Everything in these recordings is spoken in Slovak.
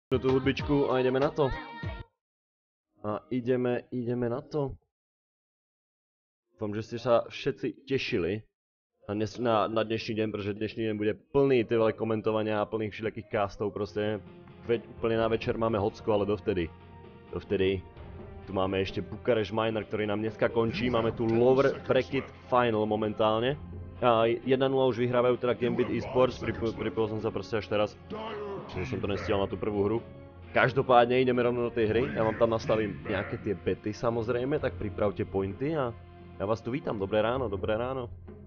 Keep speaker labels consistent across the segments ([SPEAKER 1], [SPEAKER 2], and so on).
[SPEAKER 1] tú hudbičku a ideme na to. A ideme na to. Dúfam, že ste sa všetci tešili na dnešný deň, pretože dnešný deň bude plný tyhle komentovania a plných všelijakých castov proste. Úplne na večer máme hocko, ale dovtedy tu máme ešte Bucharest Miner, ktorý nám dneska končí. Máme tu Lower Bracket Final momentálne. 1-0 už vyhrávajú teda Gambit Esports, pripojil som sa proste až teraz, čiže som to nestihal na tú prvú hru. Každopádne ideme rovno do tej hry, ja vám tam nastavím nejaké tie bety samozrejme, tak pripravte pointy a ja vás tu vítam, dobré ráno, dobré ráno.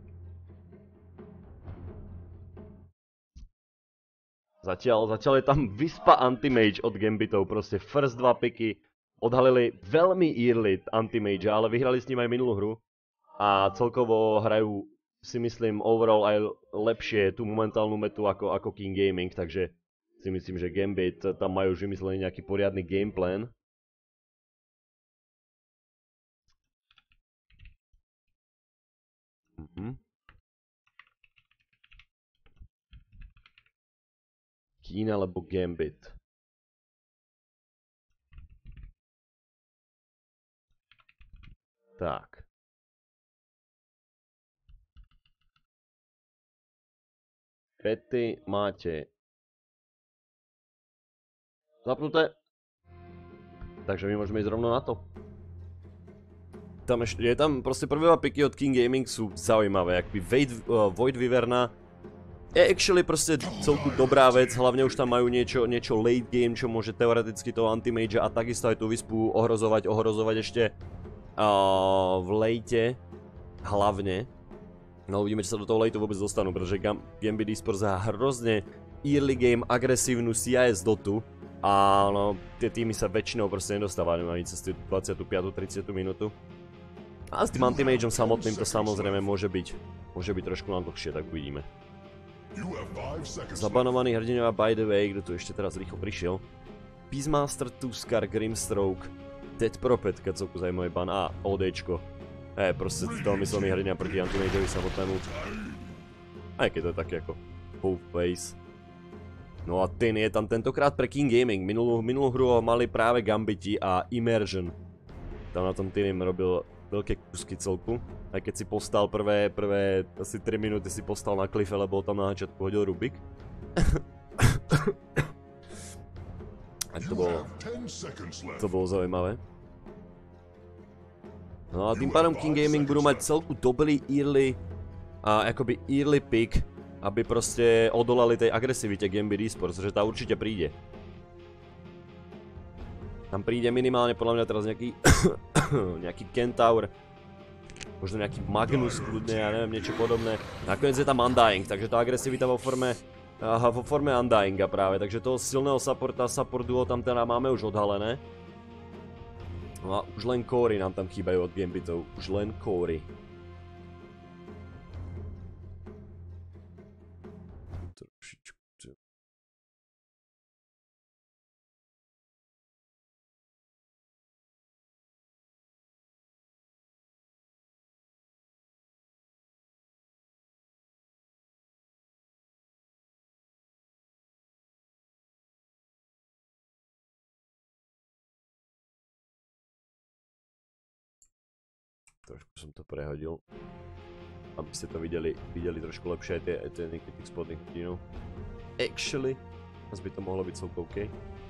[SPEAKER 1] Zatiaľ je tam Vyspa Anti-Mage od Gambitov, proste first 2 piky odhalili veľmi early Anti-Mage, ale vyhrali s ním aj minulú hru a celkovo hrajú, si myslím, overall aj lepšie tú momentálnu metu ako King Gaming, takže si myslím, že Gambit tam majú už vymyslený nejaký poriadny gameplan. Keen alebo Gambit. Tak. Bety máte zapnuté. Takže my môžeme ísť rovno na to. Je tam proste prvé piky od King Gaming sú zaujímavé, akby Void Wyverna je actually proste celku dobrá vec, hlavne už tam majú niečo late game, čo môže teoreticky toho Anti-Mage a takisto aj tú Vyspu ohrozovať ešte v late hlavne. No uvidíme, či sa do toho lateu vôbec dostanú, pretože Gambit Esports má hrozne early game agresívnu CIS dotu a no, tie týmy sa väčšinou proste nedostávajú ani cez 25. 30. minútu. A s tým Anti-Mageom samotným to samozrejme môže byť trošku na dlhšie, tak uvidíme. Zabanovaný hrdinovia by the way, kto tu ešte teraz rýchlo prišiel. Beastmaster, Tuskar, Grimstroke, Dead Prophet, keď celku zaujímavý ban a ODčko. Proste veľmyselný hrdiňa proti Anti-Mageovi samotnému. Aj keď to je také ako both ways. No a ten je tam tentokrát pre King Gaming. Minulú hru mali práve Gambiti a Immersion. Tam na tom tým robil veľké kusky celku. Aj keď si postal prvé asi 3 minúty si postal na klife, lebo tam na začiatku hodil Rubik. A to bolo zaujímavé. No a tým pádom King Gaming budú mať celku dobrý early pick, aby proste odolali tej agresivite Gambit Esports, že tá určite príde. Tam príde minimálne podľa mňa teraz nejaký Kentaur, možno nejaký Magnus kľudne, ja neviem, niečo podobné. Nakoniec je tam Undying, takže tá agresivita vo forme Undyinga práve, takže toho silného supporta, support duo tam teda máme už odhalené. No a už len Cory nám tam chýbajú od Gambitov, už len Cory. Trošku som to prehodil, aby ste to videli trošku lepšie aj tie tých spodných hrdinov. Actually, by to mohlo byť celkom OK.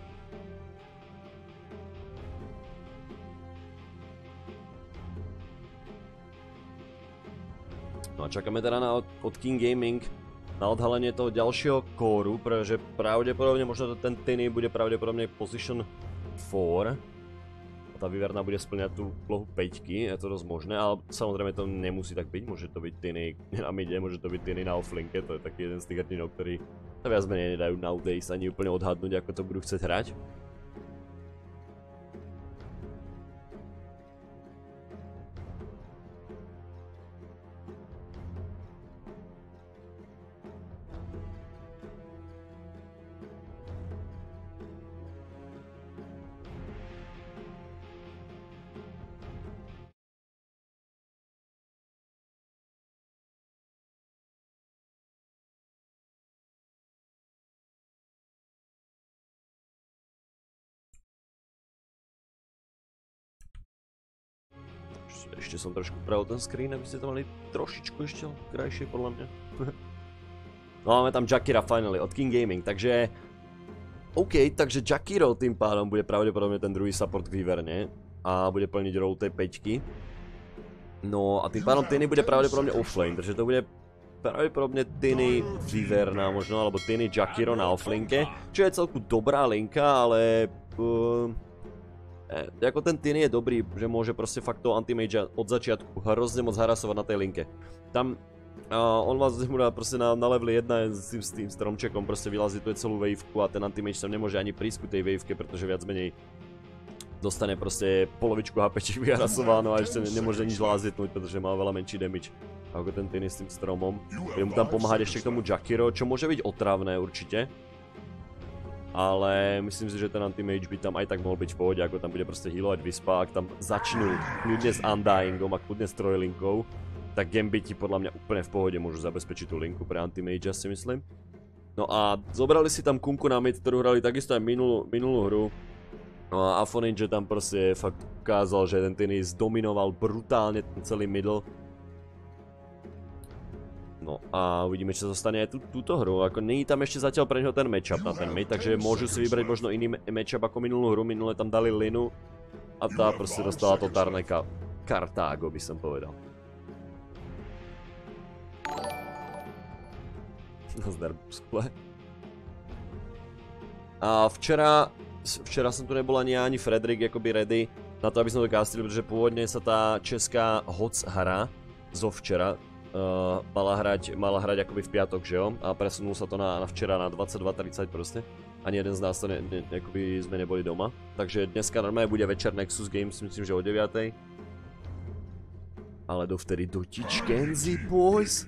[SPEAKER 1] No a čakáme teda od King Gaming na odhalenie toho ďalšieho kóru, pretože pravdepodobne, možno ten Tiny bude pravdepodobne Position 4. Tá Wyverna bude spĺňať tú plohu 5-ky, je to dosť možné, ale samozrejme to nemusí tak byť, môže to byť Tiny na mide, môže to byť Tiny na offlinke, to je taký jeden z tých hrdinov, ktorí sa viac menej nedajú nowadays ani úplne odhadnúť, ako to budú chcieť hrať. ešte som trošku upravil ten screen, aby ste to mali trošičku ešte krajšie podľa mňa. No máme tam Jakira finally od King Gaming, takže... OK, takže Jakiro tým pádom bude pravdepodobne ten druhý support v Wyverne a bude plniť rolu tej 5. No a tým pádom Tiny bude pravdepodobne offlane, takže to bude pravdepodobne Tiny Wyverna možno, alebo Tiny Jakiro na offlinke, čo je celku dobrá linka, ale... Jako ten Tiny je dobrý, že môže proste fakt toho anti-magea od začiatku hrozne moc harasovať na tej linke. Tam on vás mu dá proste na leveli 1 s tým stromčekom proste vylazituje celú waveku a ten anti-mage tam nemôže ani prísť ku tej waveke, pretože viac menej dostane proste polovičku HPčík vyharasováno a ešte nemôže nič lázitnúť, pretože má veľa menší damage ako ten Tiny s tým stromom. Bude mu tam pomáhať ešte k tomu Jakiro, čo môže byť otravné určite. Ale myslím si, že ten anti-mage by tam aj tak mohol byť v pohode, ako tam bude proste healovať Wispa, ak tam začnú kľudne s Undyingom a kľudne s trojlinkou, tak Gambiti podľa mňa úplne v pohode môžu zabezpečiť tú linku pre anti-magea, si myslím. No a zobrali si tam Kunku na mid, ktorú hrali takisto aj minulú hru. No a Afoninja tam proste fakt ukázal, že ten Tiny zdominoval brutálne ten celý middle. No a uvidíme, čo sa stane aj túto hru, ako nie je tam ešte zatiaľ pre neho ten matchup na ten mid, takže môžu si vybrať možno iný matchup ako minulú hru, minulé tam dali Linu a tá proste dostala totálne Kartágo, by som povedal. Nazdar, buskle. A včera som tu nebol ani Fredrik akoby ready na to, aby sme to castili, pretože pôvodne sa tá česká HOC hra zo včera mala hrať akoby v piatok, že jo? A presunul sa to na včera na 22:30 proste. Ani jeden z nás to akoby sme neboli doma. Takže dneska normálne bude večer Nexus Games, myslím, že o 9:00. Ale dovtedy dotič Kenzie, boys.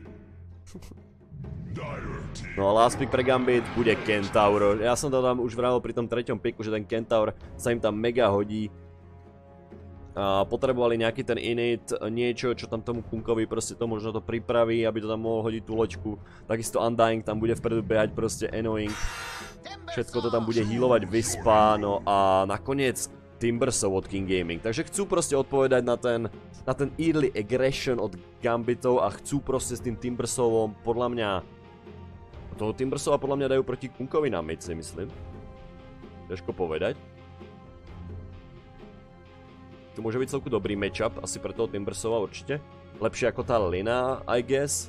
[SPEAKER 1] No a last pick pre Gambit bude Kentaur. Ja som to tam už vravil pri tom treťom picku, že ten Kentaur sa im tam mega hodí. Potrebovali nejaký ten init, niečo, čo tam tomu Kunkovi proste to možno to pripraví, aby to tam mohol hodiť tú loďku. Takisto Undying tam bude vpredu behať proste annoying. Všetko to tam bude healovať Wispa, no a nakoniec Timbersov od King Gaming. Takže chcú proste odpovedať na ten early aggression od Gambitov a chcú proste s tým Timbersovom podľa mňa... Toho Timbersova podľa mňa dajú proti Kunkovi na mid, si myslím. Ťažko povedať. To môže byť celku dobrý matchup, asi pre toho Timbersova určite. Lepšie ako tá Lina, I guess.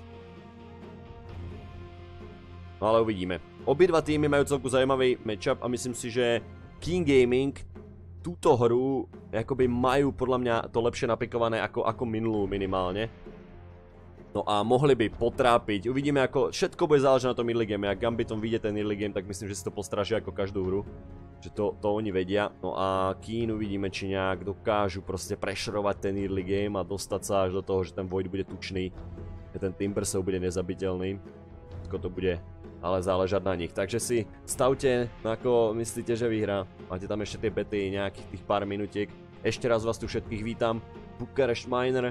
[SPEAKER 1] No ale uvidíme. Obidva týmy majú celku zaujímavý matchup a myslím si, že King Gaming túto hru akoby majú podľa mňa to lepšie napikované ako minulú minimálne. No a mohli by potrápiť. Uvidíme ako všetko bude záležať na tom early game. Ak Gambitom vyjde ten early game, tak myslím, že si to postrážia ako každú hru. Že to oni vedia. No a Keen uvidíme, či nejak dokážu proste prešerovať ten early game a dostať sa až do toho, že ten Void bude tučný. Že ten Timbersov bude nezabiteľný. Ako to bude ale záležať na nich. Takže si stavte, ako myslíte, že vyhrá. Máte tam ešte tie bety, nejakých tých pár minutiek. Ešte raz vás tu všetkých vítam. Bukarest Miner.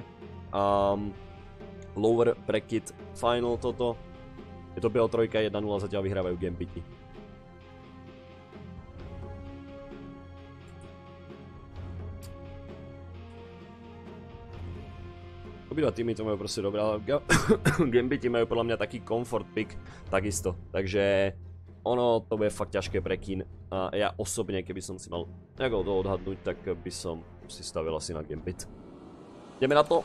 [SPEAKER 1] Lower bracket final toto. Je to BO3 1-0, zatiaľ vyhrávajú Gambiti. Obidva týmy to majú proste dobré, ale Gambiti majú podľa mňa taký comfort pick takisto. Takže ono to bude fakt ťažké pre Keen. A ja osobne, keby som si mal nejako to odhadnúť, tak by som si stavil asi na Gambit. Ideme na to.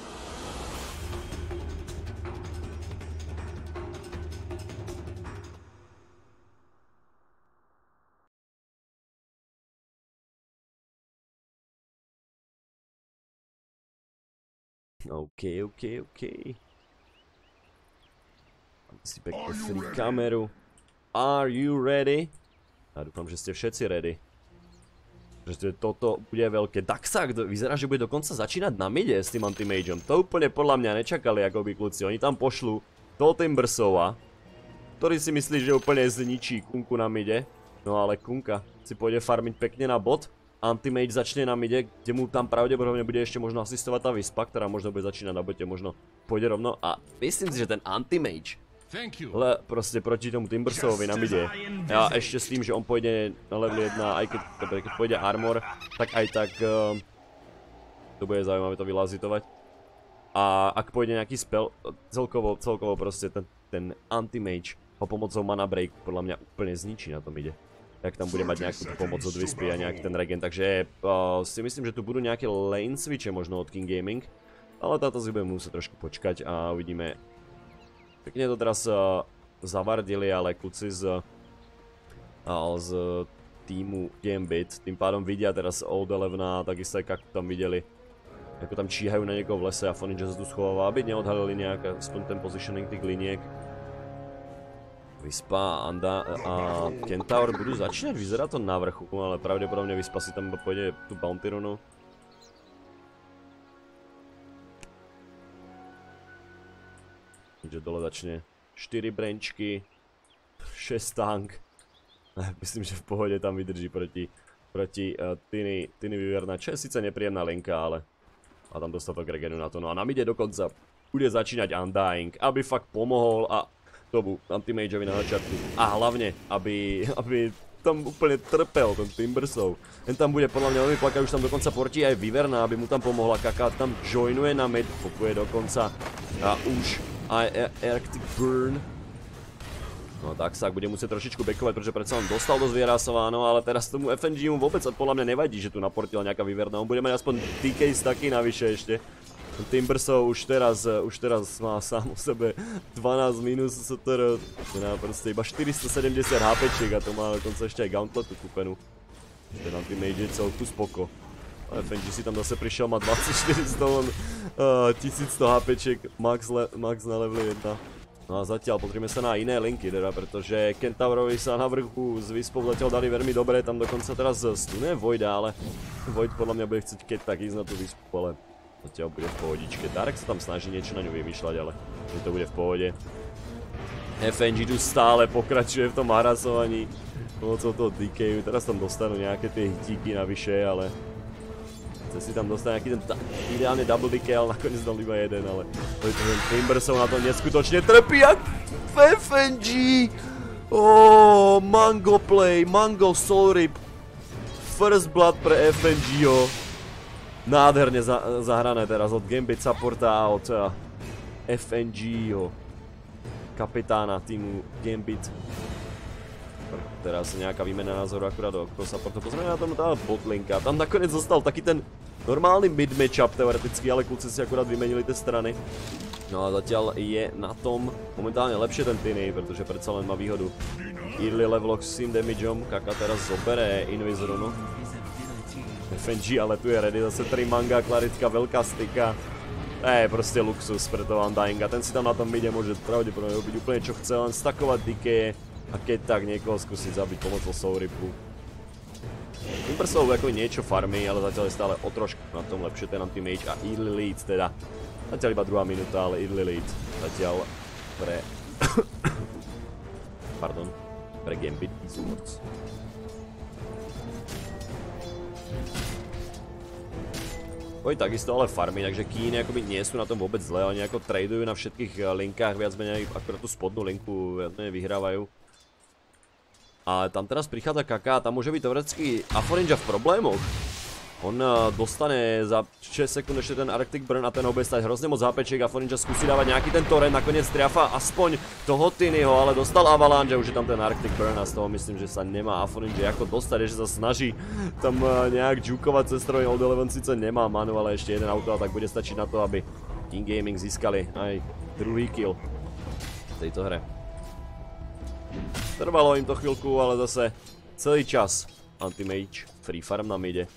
[SPEAKER 1] OK. Mám si pekne free kameru. Are you ready? Ja dúfam, že ste všetci ready. Že toto bude veľké. Daxak vyzerá, že bude dokonca začínať na mide s tým anti-magem. To úplne podľa mňa nečakali ako by kľúci. Oni tam pošlú toho Timbersova, ktorý si myslí, že úplne zničí Kunku na mide. No ale Kunka si pôjde farmiť pekne na bot. Anti-mage začne na mide, kde mu tam pravdepodobne bude ešte možno asistovať tá Wispa, ktorá možno bude začínať na bote, možno pôjde rovno. A myslím si, že ten anti-mage, proste proti tomu Timbersovovi na mide, a ešte s tým, že on pôjde na level 1, aj keď pôjde armor, tak aj tak To bude zaujímavé to vylazitovať. A ak pôjde nejaký spell, celkovo proste ten anti-mage ho pomocou mana break podľa mňa úplne zničí, na tom ide. Tak tam bude mať nejakú pomoc od Wispy a nejaký ten regen, takže si myslím, že tu budú nejaké lane switche možno od King Gaming. Ale táto si budeme musieť trošku počkať a uvidíme. Pekne to teraz zavardili, ale kluci z týmu Gambit, tým pádom vidia teraz Old Eleven a takisto aj Kaku tam videli. Ako tam číhajú na niekoho v lese a Foninja sa tu schováva, aby neodhalili nejak aspoň ten positioning tých liniek. Wispa, Anda a Kentaur budú začínať, vyzerá to na vrchu, ale pravdepodobne Wispa si tam pôjde tú bounty runu. Takže dole začne 4 brančky, 6 tank. Myslím, že v pohode tam vydrží proti Tiny Wyverna, čo je síce nepríjemná linka, ale má tam dostatok regenu na to. No a nám ide dokonca, bude začínať Undying, aby fakt pomohol a tomu anti-mageovi na začiatku. A hlavne, aby tam úplne trpel ten Timbersov. Ten tam bude podľa mňa veľmi plakať, už tam dokonca portí aj Wyverna, aby mu tam pomohla. Kaka tam joinuje na mid, popuje dokonca a už aj Arctic Burn. No tak sa bude musieť trošičku backovať, pretože predsa on dostal do zvierasováno, ale teraz tomu FNG mu vôbec podľa mňa nevadí, že tu naportila nejaká Wyverna. On bude mať aspoň DK staky navyše ešte. Timbersov už teraz má sám o sebe 12 minus STR, proste iba 470 HPčiek a to má dokonca ešte aj Gauntletu kúpenú. Ten anti-mage je celku spoko. A FNG si tam zase prišiel, má 2400, 1100 HPčiek, max na level 1. No a zatiaľ potrebujeme sa na iné linky, teda, pretože Kentaurovi sa na vrchu s Wispou zatiaľ dali veľmi dobre, tam dokonca teraz stune Voida, ale Void podľa mňa bude chcieť keď tak ísť na tú Wispu, ale zatiaľ bude v pohodičke. Darek sa tam snaží niečo na ňu vymýšľať, ale že to bude v pohode. FNG tu stále pokračuje v tom harasovaní pomocou toho DKu, teraz tam dostanú nejaké tie hitíky navyše, ale chce si tam dostať nejaký ten ideálne double DK, ale nakoniec dal iba jeden, ale ten Timbersov na to neskutočne trpí jak FNG! Mango play, Mango Soul Rip. First blood pre FNG-ho. Nádherne zahrané teraz od Gambit supporta a od FNG-ho. Kapitána týmu Gambit. Teraz nejaká výmena názoru akurát do supportu. Pozrieme na tom tá botlinka. Tam nakoniec zostal taký ten normálny mid-matchup teoreticky, ale kluci si akurát vymenili tie strany. No a zatiaľ je na tom momentálne lepšie ten Tiny, pretože predsa len má výhodu. Early level s tým damageom, Kaka teraz zobere Invisrunu. FNG, ale tu je ready, zase 3 manga, klaritka, veľká styka. Proste luxus pre toho Undyinga. Ten si tam na tom mide môže pravdepodobne robiť úplne čo chce, len stakovať DK a keď tak niekoho skúsiť zabiť pomocou Soul Ripu. Timbersov ako niečo farmy, ale zatiaľ je stále o trošku na tom lepšie ten anti-mage a early lead teda. Zatiaľ iba 2 minúta, ale early lead zatiaľ pre pardon, pre Gambit Esports. Takisto ale farmy, takže Kíny akoby nie sú na tom vôbec zle, oni ako tradujú na všetkých linkách, viac menej akurát tú spodnú linku viac menej vyhrávajú. A tam teraz prichádza Kaka a tam môže byť teoreticky Aforinja v problémoch. On dostane za 6 sekúnd ešte ten Arctic Burn a ten ho bude stať hrozne moc HPčiek. Aforinja skúsi dávať nejaký ten torrent, nakoniec triafa aspoň toho Tinyho, ale dostal Avalanche, už je tam ten Arctic Burn a z toho myslím, že sa nemá Aforinja ako dostať, že sa snaží tam nejak jukovať cez stroj. Old Eleven síce nemá manu, ale ešte jeden auto a tak bude stačiť na to, aby King Gaming získali aj druhý kill v tejto hre. Trvalo im to chvíľku, ale zase celý čas anti-mage, free farm nám ide.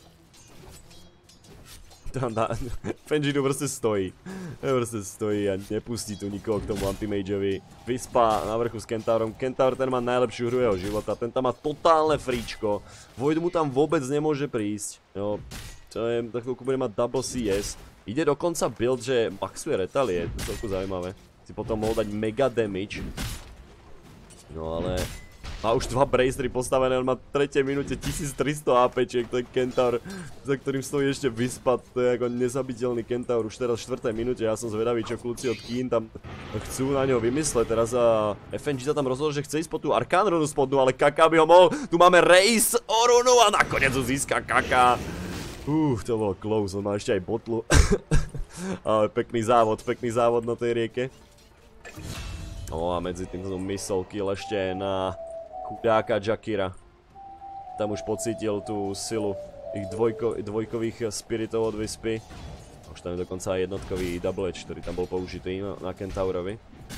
[SPEAKER 1] FNG tu proste stojí. Proste stojí a nepustí tu nikoho k tomu anti-mageovi. Wispa na vrchu s Kentaurom. Kentaur ten má najlepšiu hru jeho života. Ten tam má totálne fríčko. Void mu tam vôbec nemôže prísť. Jo, to je, za chvíľku bude mať double CS. Ide dokonca build, že maxuje retaliate. To je celku zaujímavé. Si potom mohol dať mega damage. No ale má už 2 bracery postavené, on má v 3. minúte 1300 APčiek, to je Kentaur, za ktorým stojí ešte Wispa, to je ako nezabiteľný Kentaur, už teraz v 4. minúte, ja som zvedavý, čo kľúci od Keen tam chcú na ňo vymysleť, teraz FNG sa tam rozhodol, že chce ísť po tú Arcane runu spodnú, ale Kaka by ho mohol, tu máme Race o runu a nakoniec ho získa Kaka. To bolo close, on má ešte aj botlu. Ale pekný závod na tej rieke. No a medzi tým som missile kill ešte na chudáka Jakira. Tam už pocítil tú silu ich dvojkových spiritov od vyspy. Už tam je dokonca aj jednotkový double edge, ktorý tam bol použitý na Kentaurovi.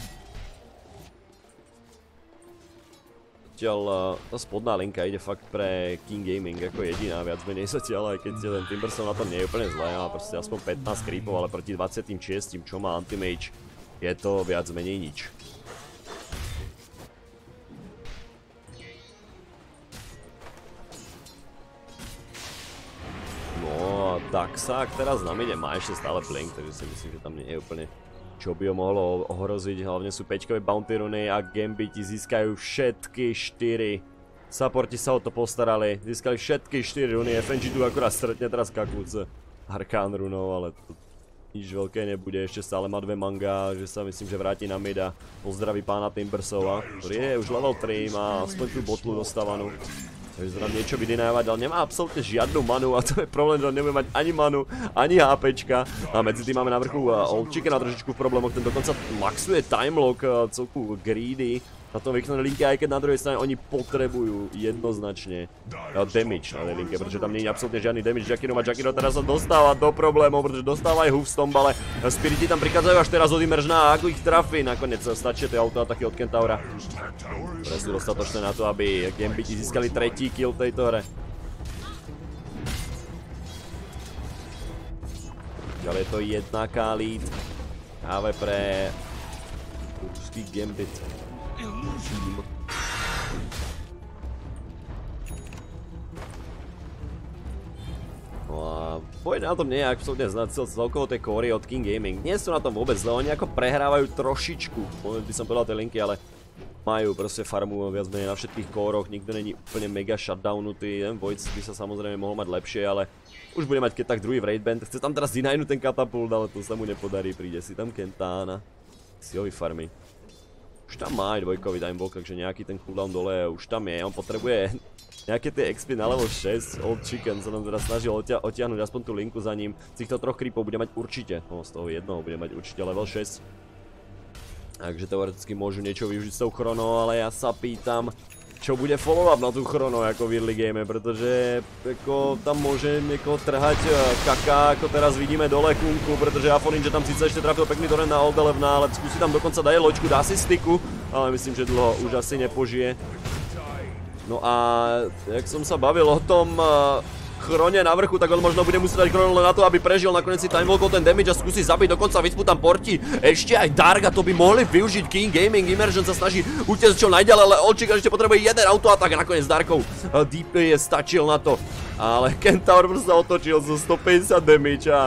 [SPEAKER 1] Zatiaľ tá spodná linka ide fakt pre King Gaming ako jediná, viac menej zatiaľ, aj keď ten Timbersaw na tom nie je úplne zle, má proste aspoň 15 creepov, ale proti 26, čo má Anti-Mage, je to viac menej nič. No a Daxak teraz nám ide, má ešte stále blink, takže si myslím, že tam nie je úplne čo by ho mohlo ohroziť, hlavne sú 5-kové bounty runy a Gambiti získajú všetky 4. Supporti sa o to postarali, získali všetky 4 runy, FNG tu akurát stretne teraz kakúce Arkán runou, ale to nič veľké nebude, ešte stále má 2 manga, že sa myslím, že vráti na mid a pozdraví pána Timbersawa, ktorý je už level 3, má aspoň tú botlu dostávanú. Takže sa tam niečo vydynávať, ale nemá absolútne žiadnu manu a to je problém, že on nebude mať ani manu, ani HPčka. A medzi tým máme na vrchu Old Chicken a trošičku v problémoch, ten dokonca maxuje timelock, celku greedy na tom východnej linke, aj keď na druhej strane oni potrebujú jednoznačne damage na tej linke, pretože tam nie je absolútne žiadny damage Jakiro a Jakiro teraz sa dostáva do problémov, pretože dostáva aj Hoofstomp, ale Spiriti tam prichádzajú až teraz od Immersiona a ako ich trafí, nakoniec stačia tie autoataky od Kentaura, ktoré sú dostatočné na to, aby Gambiti získali tretí kill v tejto hre. Ďalej je to 1K lead práve pre ruský Gambit. No a pôjde na tom nie je absolútne celkovo tie kóry od King Gaming. Nie sú na tom vôbec zle, oni ako prehrávajú trošičku, by som povedal tie linky, ale majú proste farmu viac menej na všetkých kóroch, nikto není úplne mega shutdownutý, ten Void by sa samozrejme mohol mať lepšie, ale už bude mať keď tak druhý v raid band. Chce tam teraz dynajnúť ten katapult, ale to sa mu nepodarí, príde si tam Kentána, si ho vyfarmi. Už tam má aj dvojkový timewalk, takže nejaký ten cooldown dole už tam je, on potrebuje nejaké tie XP na level 6, Old Chicken sa nám teda snažil odtiahnuť aspoň tú linku za ním, z týchto 3 creepov bude mať určite, no z toho jednoho bude mať určite level 6. Takže teoreticky môžu niečo využiť s tou chrono, ale ja sa pýtam, čo bude follow-up na tú chrono ako v early game, pretože ako, tam môže niekoho trhať Kaka, ako teraz vidíme dole Kunku, pretože Afoninja tam síce ešte trafil pekný torrent na Old Elevna, ale skúsi tam dokonca dať loďku, dá si styku, ale myslím, že dlho už asi nepožije. No a jak som sa bavil o tom chrone na vrchu, tak on možno bude musieť dať chrono len na to, aby prežil, nakoniec si timewalkol ten damage a skúsi zabiť, dokonca vyspu tam porti, ešte aj Dark a to by mohli využiť King Gaming, Immersion sa snaží utiecť čo najďalej, ale Old Chicken ešte potrebuje jeden autoatak a nakoniec Darkov DP stačil na to, ale Kentaur sa otočil zo 150 damage a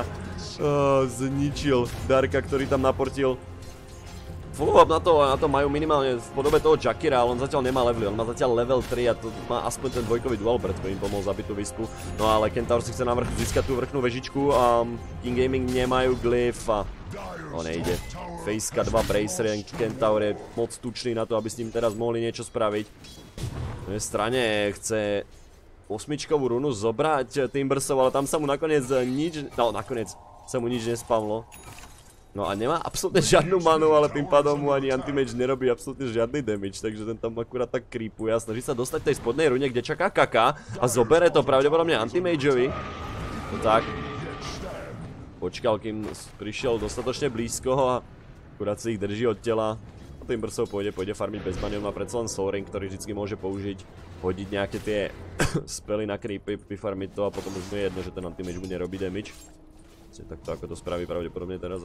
[SPEAKER 1] zničil Darka, ktorý tam naportil. Follow-up na to majú minimálne v podobe toho Jakira, ale on zatiaľ nemá levely, on má zatiaľ level 3 a to má aspoň ten dvojkový duel, preto im pomohol zabiť tú vyspu. No ale Kentaur si chce na vrchu získať tú vrchnú vežičku a King Gaming nemajú glyph a nejde. Faceka 2 Bracer, Kentaur je moc tučný na to, aby s ním teraz mohli niečo spraviť. Na jednej strane chce 8-čkovú runu zobrať Timbersaw, ale tam sa mu nakoniec nič nespavlo. No a nemá absolútne žiadnu manu, ale tým pádom mu ani Anti-Mage nerobí absolútne žiadny damage, takže ten tam akurát tak creepuje a snaží sa dostať tej spodnej rune, kde čaká Kaka a zobere to pravdepodobne Anti-Mageovi. No tak. Počkal, kým prišiel dostatočne blízko a akurát si ich drží od tela. A Timbersaw pôjde farmiť bez many, on má predsa len Soul Ring, ktorý vždycky môže použiť, hodiť nejaké tie spely na creepy, vyfarmiť to a potom už nie je jedno, že ten Anti-Mage mu nerobí damage. Takto ako to spraví pravdepodobne teraz.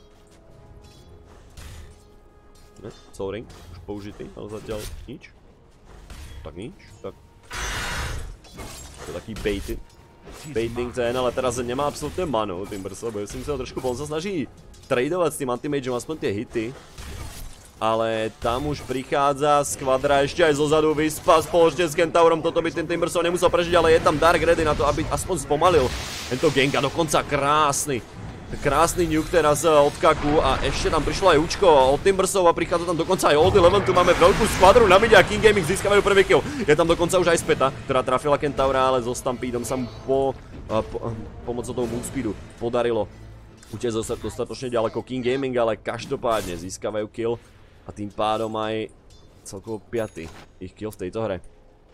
[SPEAKER 1] Ne, Soul Ring už použitý, ale zatiaľ nič. Tak nič, tak. To je taký baiting ten, ale teraz nemá absolútne manu Timbersaw, bo ja si myslel trošku, on sa snaží tradovať s tým Anti-Mageom aspoň tie hity. Ale tam už prichádza Skvadra ešte aj zozadu vyspa spoločne s Kentaurom, toto by ten Timbersaw nemusel prežiť, ale je tam Dark ready na to, aby aspoň spomalil tento gang a dokonca krásny nuke teraz od Kaku a ešte tam prišlo aj Učko od Timbersaw a prichádza tam dokonca aj Old Eleven, tu máme veľkú skvadru na mide a King Gaming získavajú prvý kill. Je tam dokonca už aj Speta, ktorá trafila Kentaura, ale so Stampedom sa mu pomocou toho move speedu podarilo utiecť dostatočne ďaleko King Gaming, ale každopádne získavajú kill a tým pádom aj celkovo 5. ich kill v tejto hre.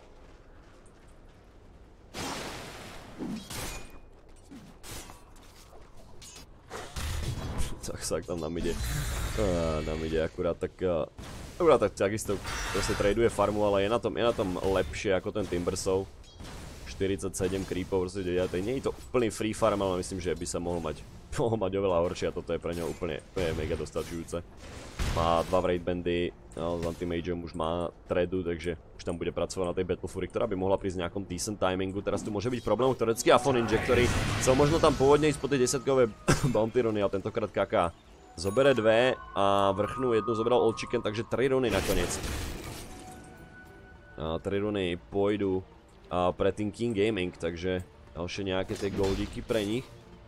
[SPEAKER 1] Tak tam nám ide akurát tak takisto proste traduje farmu, ale je na tom lepšie ako ten Timbersaw. 47 creepov, proste nie je to úplný free farm, ale myslím, že by sa mohol mať oveľa horšie a toto je pre ňo úplne mega dostačujúce. Má 2 raid bandy, s anti-mageom už má tradu, takže už tam bude pracovať na tej Battle Fury, ktorá by mohla prísť v nejakom decent timingu. Teraz tu môže byť problém teoreticky Afoninja, ktorý chcel možno tam pôvodne ísť po tej 10-kové bounty runy, ale tentokrát kaká. Zobere 2 a vrchnú jednu zobral Old Chicken, takže 3 runy nakoniec. 3 runy pôjdu pre tým King Gaming, takže ďalšie nejaké tie goldíky pre nich.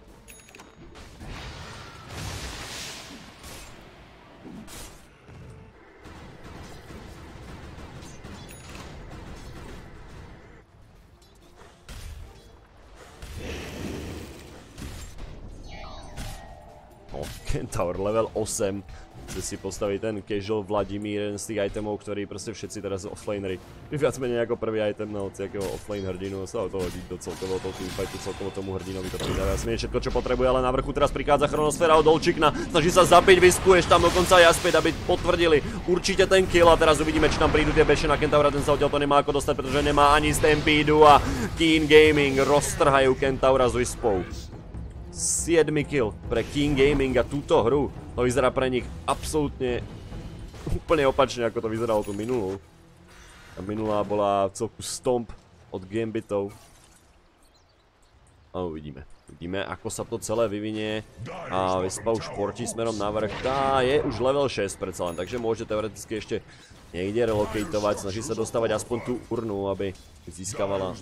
[SPEAKER 1] Kentaur level 8. Chce si postaviť ten casual Vladimír, jeden z tých itemov, ktorý proste všetci teraz offlanery. Viac menej ako prvý item na hociakého offlane hrdinu, sa ho to hodí do celkového toho teamfightu, celkovo tomu hrdinovi to pridáva jasne všetko, čo potrebuje, ale na vrchu teraz prichádza Chronosféra od Olčikna, snaží sa zabiť Vispu, ešte tam dokonca aj Jasped, aby potvrdili určite ten kill a teraz uvidíme, či tam prídu tie beše na Kentaura, ten sa odtiaľ to nemá ako dostať, pretože nemá ani Stampedu a King Gaming roztrhajú Kentaura s Wispou. 7 kill pre King Gaming a túto hru, to vyzerá pre nich absolútne úplne opačne, ako to vyzeralo tú minulú. A minulá bola celku stomp od Gambitov. A uvidíme, ako sa to celé vyvinie. A Vispa už portí smerom na vrch, tá je už level 6 predsa len, takže môže teoreticky ešte niekde relocatovať, snaží sa dostávať aspoň tú urnu, aby získavala,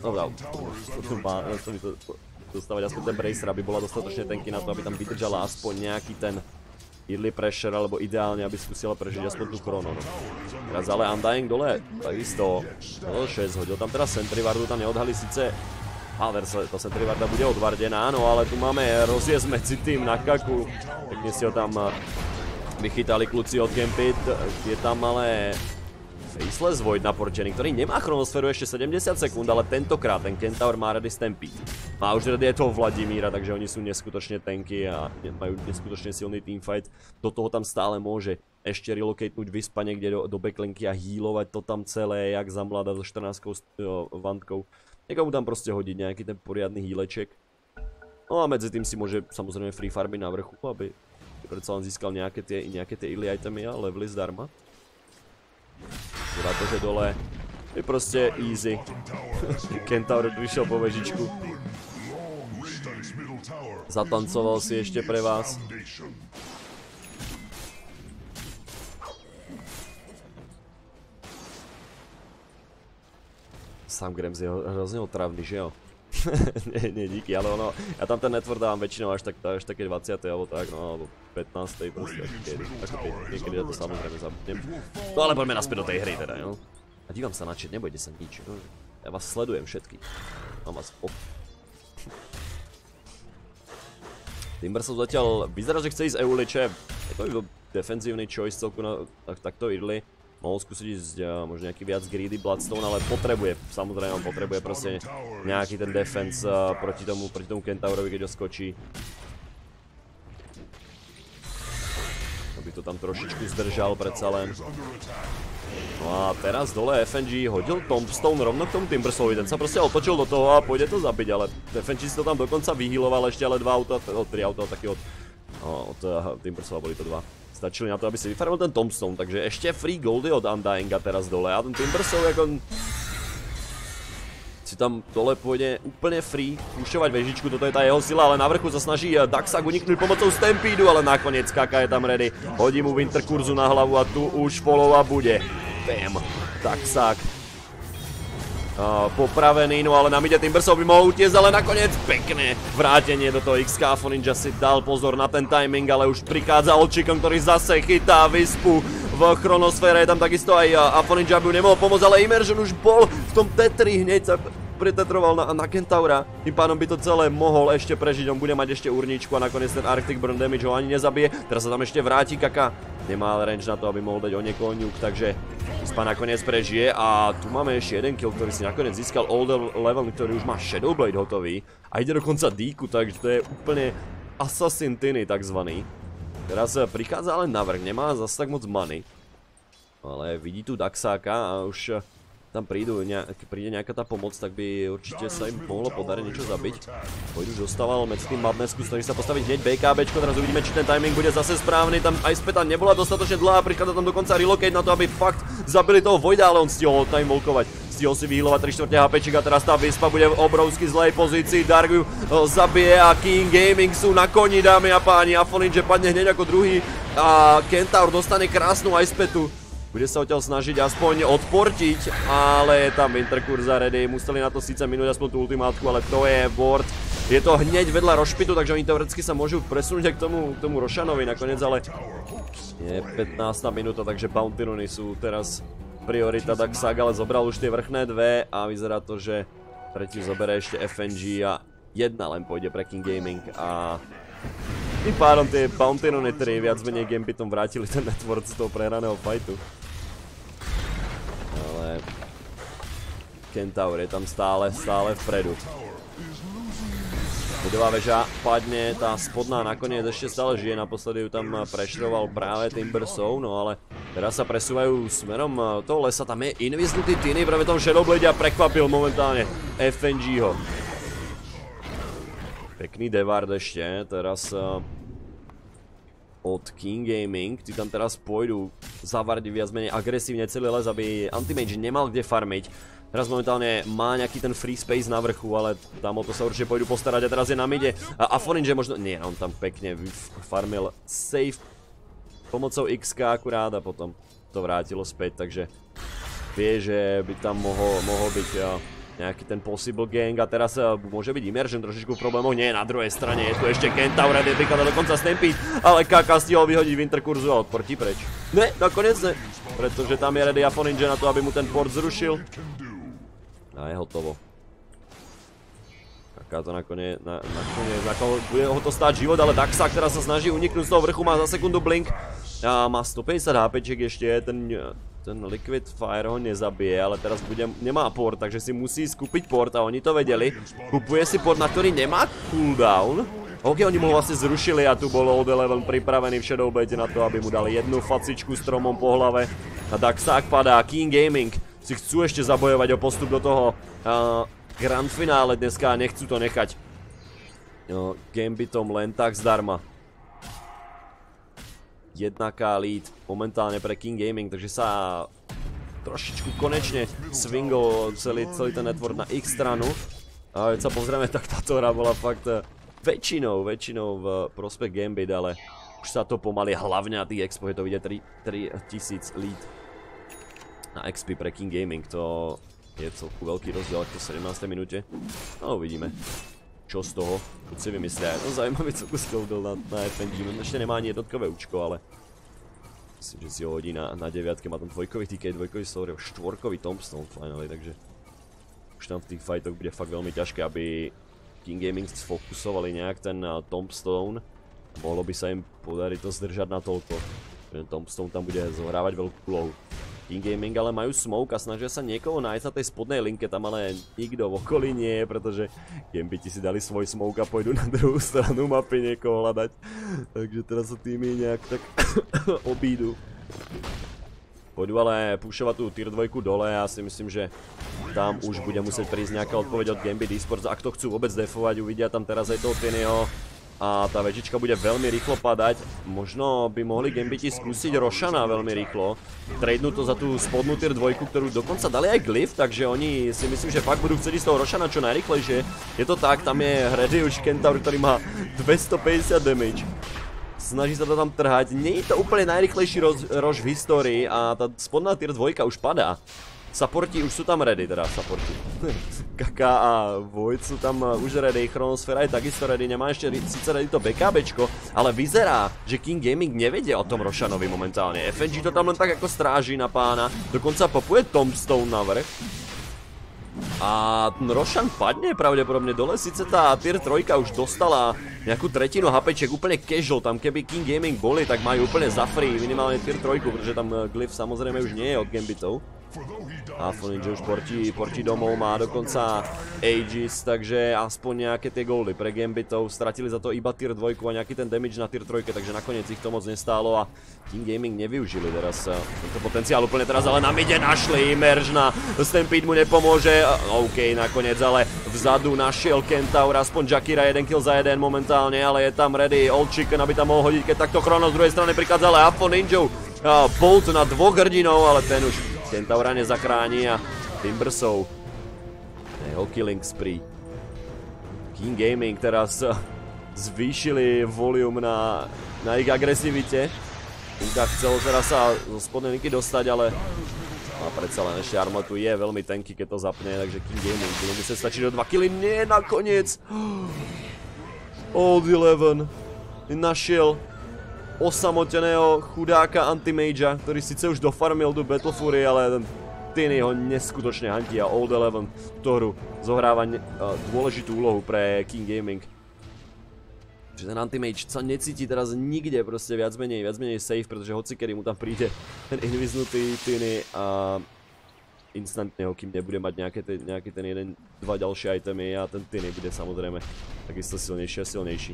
[SPEAKER 1] dostávať aspoň ten bracer, aby bola dostatočne tanky na to, aby tam vydržala aspoň nejaký ten early pressure, alebo ideálne, aby skúsila prežiť aspoň tú chrono. Teraz ale Undying dole, takisto, 6, hodil tam teraz Sentry Wardu, tam neodhalí síce tá Sentry Warda bude odvardená, áno, ale tu máme rozjezd medzi tým na kaku, pekne si ho tam vychytali kluci od Gambit, je tam ale Faceless Void naporčený, ktorý nemá chronosféru ešte 70 sekúnd, ale tentokrát ten Kentaur má ready Stampede. Má už ready aj toho Vladimíra, takže oni sú neskutočne tanky a majú neskutočne silný teamfight. Do toho tam stále môže ešte relocatenúť Vispa niekde do backlinky a healovať to tam celé, jak za mladá so 14-kou vantkou. Niekomu tam proste hodiť nejaký ten poriadny healeček. No a medzi tým si môže samozrejme free farmy na vrchu, aby predsa len získal nejaké tie early itemy a levely zdarma. Zdá to, že dole je proste easy. Kentaur vyšiel po vežičku. Zatancoval si ešte pre vás. Sam Grams je hrozne otravný, že jo? nie, díky, ale ono, ja tam ten network dávam väčšinou až také 20. alebo tak, no, alebo 15. proste, niekedy ja to samozrejme zabudnem. No ale poďme naspäť do tej hry teda, jo? A dívam sa na chat, nebojte sa nič, no? Ja vás sledujem všetky. Mám vás Timbersaw zatiaľ vyzerá, že chce ísť Euliče, je to defenzívny choice celku na takto early. Mohol skúsiť ísť možno nejaký viac greedy Bloodstone, ale potrebuje, samozrejme on potrebuje proste nejaký ten defense proti tomu Kentaurovi, keď ho skočí. Aby to tam trošičku zdržal predsa len. No a teraz dole FNG hodil Tombstone rovno k tomu Timbersawovi, ten sa proste otočil do toho a pôjde to zabiť, ale FNG si to tam dokonca vyhealoval ešte ale 2 auta, 3 auta taky od Timbersawa boli to 2. Stačili na to, aby si vyfarmil ten Tombstone, takže ešte free goldy od Undyinga teraz dole a ten Timbersaw ako si tam dole pôjde úplne free, púšťovať vežičku, toto je tá jeho sila, ale na vrchu sa snaží Daxak uniknúť pomocou Stampedu, ale nakoniec Kaka je tam ready, hodí mu Winter kurzu na hlavu a tu už follow-up bude. Bam, Daxak popravený, no ale nám ide Timbersaw by mohol utiecť, ale nakoniec pekné vrátenie do toho XK. Afoninja si dal pozor na ten timing, ale už prichádza Olčikon, ktorý zase chytá Vispu v chronosfére, je tam takisto aj Afoninja by nemohol pomôcť, ale Immersion už bol v tom T3 hneď pritetroval na Kentaura. Tým pádom by to celé mohol ešte prežiť, on bude mať ešte urničku a nakoniec ten Arctic Burn Damage ho ani nezabije. Teraz sa tam ešte vráti Kaka. Nemá range na to, aby mohol dať o niekoho nuke, takže Ispa nakoniec prežije a tu máme ešte jeden kill, ktorý si nakoniec získal Older Level, ktorý už má Shadowblade hotový a ide dokonca Deeku, takže to je úplne Assassin Tiny takzvaný. Teraz prichádza ale navrch, nemá zase tak moc money. Ale vidí tu Daxáka a už tam príde nejaká tá pomoc, tak by určite sa im mohlo podariť niečo zabiť. Pojdu už dostával medzi tým Madnessku, snaží sa postaviť hneď BKBčko, teraz uvidíme, či ten timing bude zase správny. Tam aj späť nebola dostatočne dlhá, prichádza tam dokonca relocate na to, aby fakt zabili toho Voida, ale on stihol time volkovať. Stihol si vyhýlovať 3/4 HPček a teraz tá Vispa bude v obrovsky zlej pozícii. Dark ju zabije a King Gaming sú na koni, dámy a páni. Afoninge padne hneď ako druhý a Kentaur dostane krásnu icepetu. Bude sa odtiaľ snažiť aspoň odportiť, ale tam Winter kurza ready. Museli na to síce minúť aspoň tú ultimátku, ale to je board. Je to hneď vedľa Rošpitu, takže oni teoreticky sa môžu presunúť aj k tomu Rošanovi nakoniec, ale je 15. minúta, takže Bounty Runy sú teraz priorita. Daxak ale zobral už tie vrchné dve a vyzerá to, že tretí zoberie ešte FNG a jedna len pôjde pre King Gaming a tým pádom tie Bounty Runy 3 viac menej Gambitom vrátili ten network z toho prehraného fightu. Ale Kentaur je tam stále vpredu. Budová väža padne, tá spodná nakoniec ešte stále žije, naposledy ju tam prešroval práve Timbersov, no ale teraz sa presúvajú smerom toho lesa, tam je inviznutý Tiny, práve tom Shadowblade a prekvapil momentálne FNG-ho. Pekný devard ešte, teraz od King Gaming, tí tam teraz pôjdu zavardiť viac menej agresívne celý les, aby Anti-Mage nemal kde farmiť. Teraz momentálne má nejaký ten free space na vrchu, ale tam o to sa určite pôjdu postarať a teraz je na mide. A Afoninge možno... Nie, on tam pekne farmil safe pomocou XK akurát a potom to vrátilo späť, takže vie, že by tam mohol byť nejaký ten possible gang a teraz môže byť Immersion trošičku v problémoch. Nie, na druhej strane je tu ešte Kentaur, prichádza dokonca Stampede, ale Kaka stihol vyhodiť Winter kurzu a odportí preč. Ne, nakoniec ne, pretože tam je ready Afoninge na to, aby mu ten port zrušil. A je hotovo. Kaká to nakoniec bude ho to stáť život, ale Daxak teraz sa snaží uniknúť z toho vrchu, má za sekundu blink. A má 150 HPček ešte, ten Liquid Fire ho nezabije, ale teraz nemá port, takže si musí skúpiť port a oni to vedeli. Kupuje si port, na ktorý nemá cooldown. Ok, oni mu ho vlastne zrušili a tu bol Old Eleven pripravený v Shadowblade na to, aby mu dali jednu facičku stromom po hlave. A Daxak padá, King Gaming si chcú ešte zabojovať o postup do toho grand finále dneska a nechcú to nechať Gambitom len tak zdarma. 1K lead momentálne pre King Gaming, takže sa trošičku konečne swingol celý ten network na ich stranu. A keď sa pozrieme, tak táto hra bola fakt väčšinou v prospech Gambit, ale už sa to pomaly hlavne na tých expo, je to vidieť 3000 lead na XP pre King Gaming, to je celku veľký rozdiel v 17. minúte. No uvidíme, čo z toho si vymyslia. No zaujímavý celku skill byl na FNG, ešte nemá ani jednotkové účko, ale myslím, že si ho hodí na 9, má tam dvojkový TK, dvojkový Soul, štvorkový Tombstone finally, takže už tam v tých fightoch bude fakt veľmi ťažké, aby King Gaming sfokusovali nejak ten Tombstone. Mohlo by sa im podariť to zdržať na toľko, že Tombstone tam bude zohrávať veľkú úlohu. King Gaming ale majú smoke a snažia sa niekoho nájsť na tej spodnej linke, tam ale nikto v okolí nie je, pretože Gambiti si dali svoj smoke a pôjdu na druhú stranu mapy niekoho hľadať. Takže teraz sa týmy nejak tak obídu. Pôjdu ale pušovať tú tier 2 dole a si myslím, že tam už bude musieť prísť nejaká odpoveď od Gambit Esports. Ak to chcú vôbec defovať, uvidia tam teraz aj toho Tinyho. A tá väžička bude veľmi rýchlo padať. Možno by mohli Gambiti skúsiť Rošana veľmi rýchlo. Tradenú to za tú spodnú tier 2, ktorú dokonca dali aj glyph, takže oni si myslím, že fakt budú chcieť ísť toho Rošana čo najrýchlejšie. Je to tak, tam je ready už Kentaur, ktorý má 250 damage. Snaží sa to tam trhať. Nie je to úplne najrýchlejší rož v histórii a tá spodná tier 2 už padá. Supporti už sú tam ready, teda supporti. Kaka a Void sú tam už ready, Chronosfera je takisto ready, nemá ešte síce ready to BKBčko, ale vyzerá, že King Gaming nevedia o tom Rošanovi momentálne. FNG to tam len tak ako stráži na pána, dokonca popuje Tombstone na vrch. A Roshan padne pravdepodobne dole, síce tá tier 3 už dostala nejakú tretinu HPček, úplne casual, tam keby King Gaming boli, tak majú úplne za free minimálne tier 3, pretože tam Glyph samozrejme už nie je od Gambitov. A Ninja už portí domov, má dokonca Aegis, takže aspoň nejaké tie goldy pre Gambitov. Stratili za to iba tier 2 a nejaký ten damage na tier 3, takže nakoniec ich to moc nestálo a King Gaming nevyužili teraz tento potenciál úplne teraz, ale na mide našli Merge na Stampede mu nepomôže. OK, nakoniec, ale vzadu našiel Kentaur, aspoň Jakira, 1 kill za 1 momentálne, ale je tam ready Old Chicken, aby tam mohol hodiť, keď takto Chrono z druhej strany prichádza, ale Afo Ninja bolt na 2 hrdinov, ale ten už Kentaura nezachráni a Timbersov jeho killing spree. King Gaming teraz zvýšili volume na ich agresivite. Inka chcel teraz sa zo spodnej linky dostať, ale predsa len ešte armatu je veľmi tanky, keď to zapne, takže King Gaming bude musieť stačiť do 2 killy. Nie, nakoniec Old Eleven našiel osamoteného chudáka Anti-Magea, ktorý síce už dofarmil do Battle Fury, ale ten Tiny ho neskutočne hantí a Old Eleven, ktorú zohráva dôležitú úlohu pre King Gaming. Čiže ten Anti-Mage sa necíti teraz nikde, proste viac menej safe, pretože hocikedy mu tam príde ten inviznutý Tiny a instantne ho, kým nebude mať nejaký ten 1-2 ďalšie itemy a ten Tiny bude samozrejme takisto silnejší a silnejší.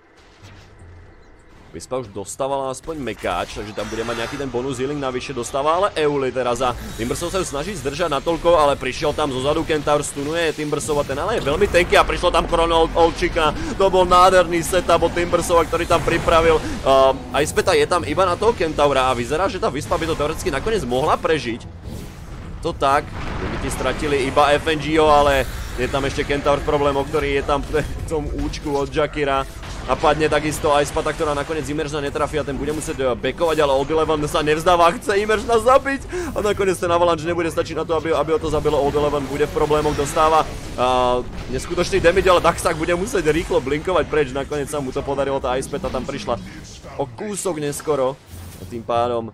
[SPEAKER 1] Vispa už dostávala aspoň mekáč, takže tam bude mať nejaký ten bonus healing navyše, dostáva ale Euli teraz a Timbersov sa ju snaží zdržať natoľko, ale prišiel tam zozadu Kentaur, stunuje Timbersova, ten ale je veľmi tanky a prišlo tam Chrono od Chickena, to bol nádherný setup od Timbersova, ktorý tam pripravil. Icebeta je tam iba na toho Kentaura a vyzerá, že tá Vispa by to teoreticky nakoniec mohla prežiť. To tak, Gambiti stratili iba FNGO, ale je tam ešte Kentaur v problémoch, ktorý je tam v tom účku od Jakira. A padne takisto Icebeta, ktorá nakoniec Immersna netrafí a ten bude musieť backovať, ale Old Eleven sa nevzdáva, chce Immersna zabiť a nakoniec ten Avalanche nebude stačiť na to, aby ho to zabilo. Old Eleven bude v problémoch, dostáva neskutočný damage, ale Daxak bude musieť rýchlo blinkovať preč, nakoniec sa mu to podarilo, tá Icebeta tam prišla o kúsok neskoro a tým pádom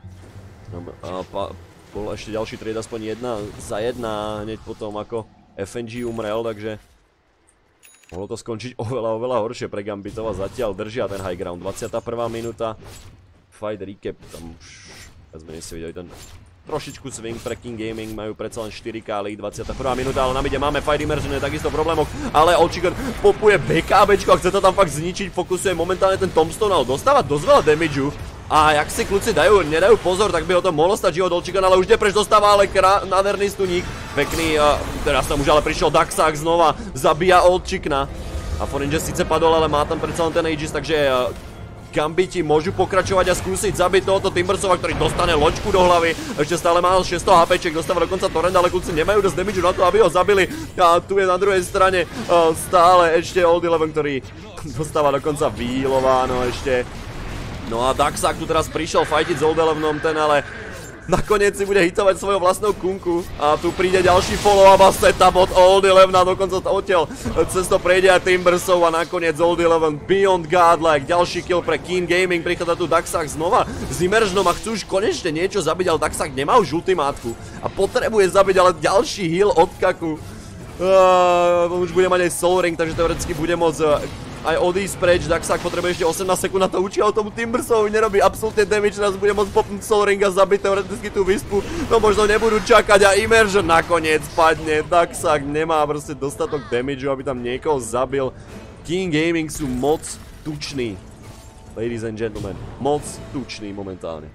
[SPEAKER 1] bol ešte ďalší trade, aspoň 1 za 1 hneď potom ako FNG umrel, takže mohlo to skončiť oveľa horšie pre Gambitov a zatiaľ držia ten high ground. 21. minúta, fight recap, tam už viac si videli ten trošičku swing pre King Gaming, majú predsa len 4 kali, 21. minúta, ale na mide máme fight immersion, je takisto v problémoch, ale Old Chicken popuje BKBčko a chce to tam fakt zničiť, fokusuje momentálne ten Tombstone, ale dostáva dosť veľa damageu. A jak si kluci nedajú pozor, tak by ho to mohlo stať život Old Chicken, ale už preč dostáva, ale nádherný stuník. Pekný, teraz tam už ale prišiel Daxak znova, zabíja Old Chickena. A Ninja síce padol, ale má tam predsa len ten Aegis, takže Gambiti môžu pokračovať a skúsiť zabiť tohoto Timbersova, ktorý dostane loďku do hlavy. Ešte stále má 600 HPček, dostáva dokonca torrent, ale kluci nemajú dosť damage na to, aby ho zabili. A tu je na druhej strane stále ešte Old Eleven, ktorý dostáva dokonca výlováno ešte. No a Daxak tu teraz prišiel fightiť s Old Elevenom, ten ale nakoniec si bude hitovať svojou vlastnou kunku. A tu príde ďalší follow-up a setup od Old Elevena, dokonca odtiaľ cez to prejde aj Timbersov a nakoniec Old Eleven Beyond Godlike. Ďalší kill pre King Gaming, prichádza tu Daxak znova s Immersionom a chcú už konečne niečo zabiť, ale Daxak nemá už ultimátku a potrebuje zabiť ale ďalší heal od Kaku. Už bude mať aj Soul Ring, takže teoreticky bude môcť aj odísť preč. Daxak potrebuje ešte 18 sekúnd na to učí, ale tomu Timbersovi nerobí absolútne damage, teraz bude môcť popnúť Soul Ring a zabiť teoreticky tú Vispu. No možno nebudú čakať a Immersion nakoniec padne. Daxak nemá proste dostatok damage, aby tam niekoho zabil. King Gaming sú moc tuční, ladies and gentlemen, moc tuční momentálne.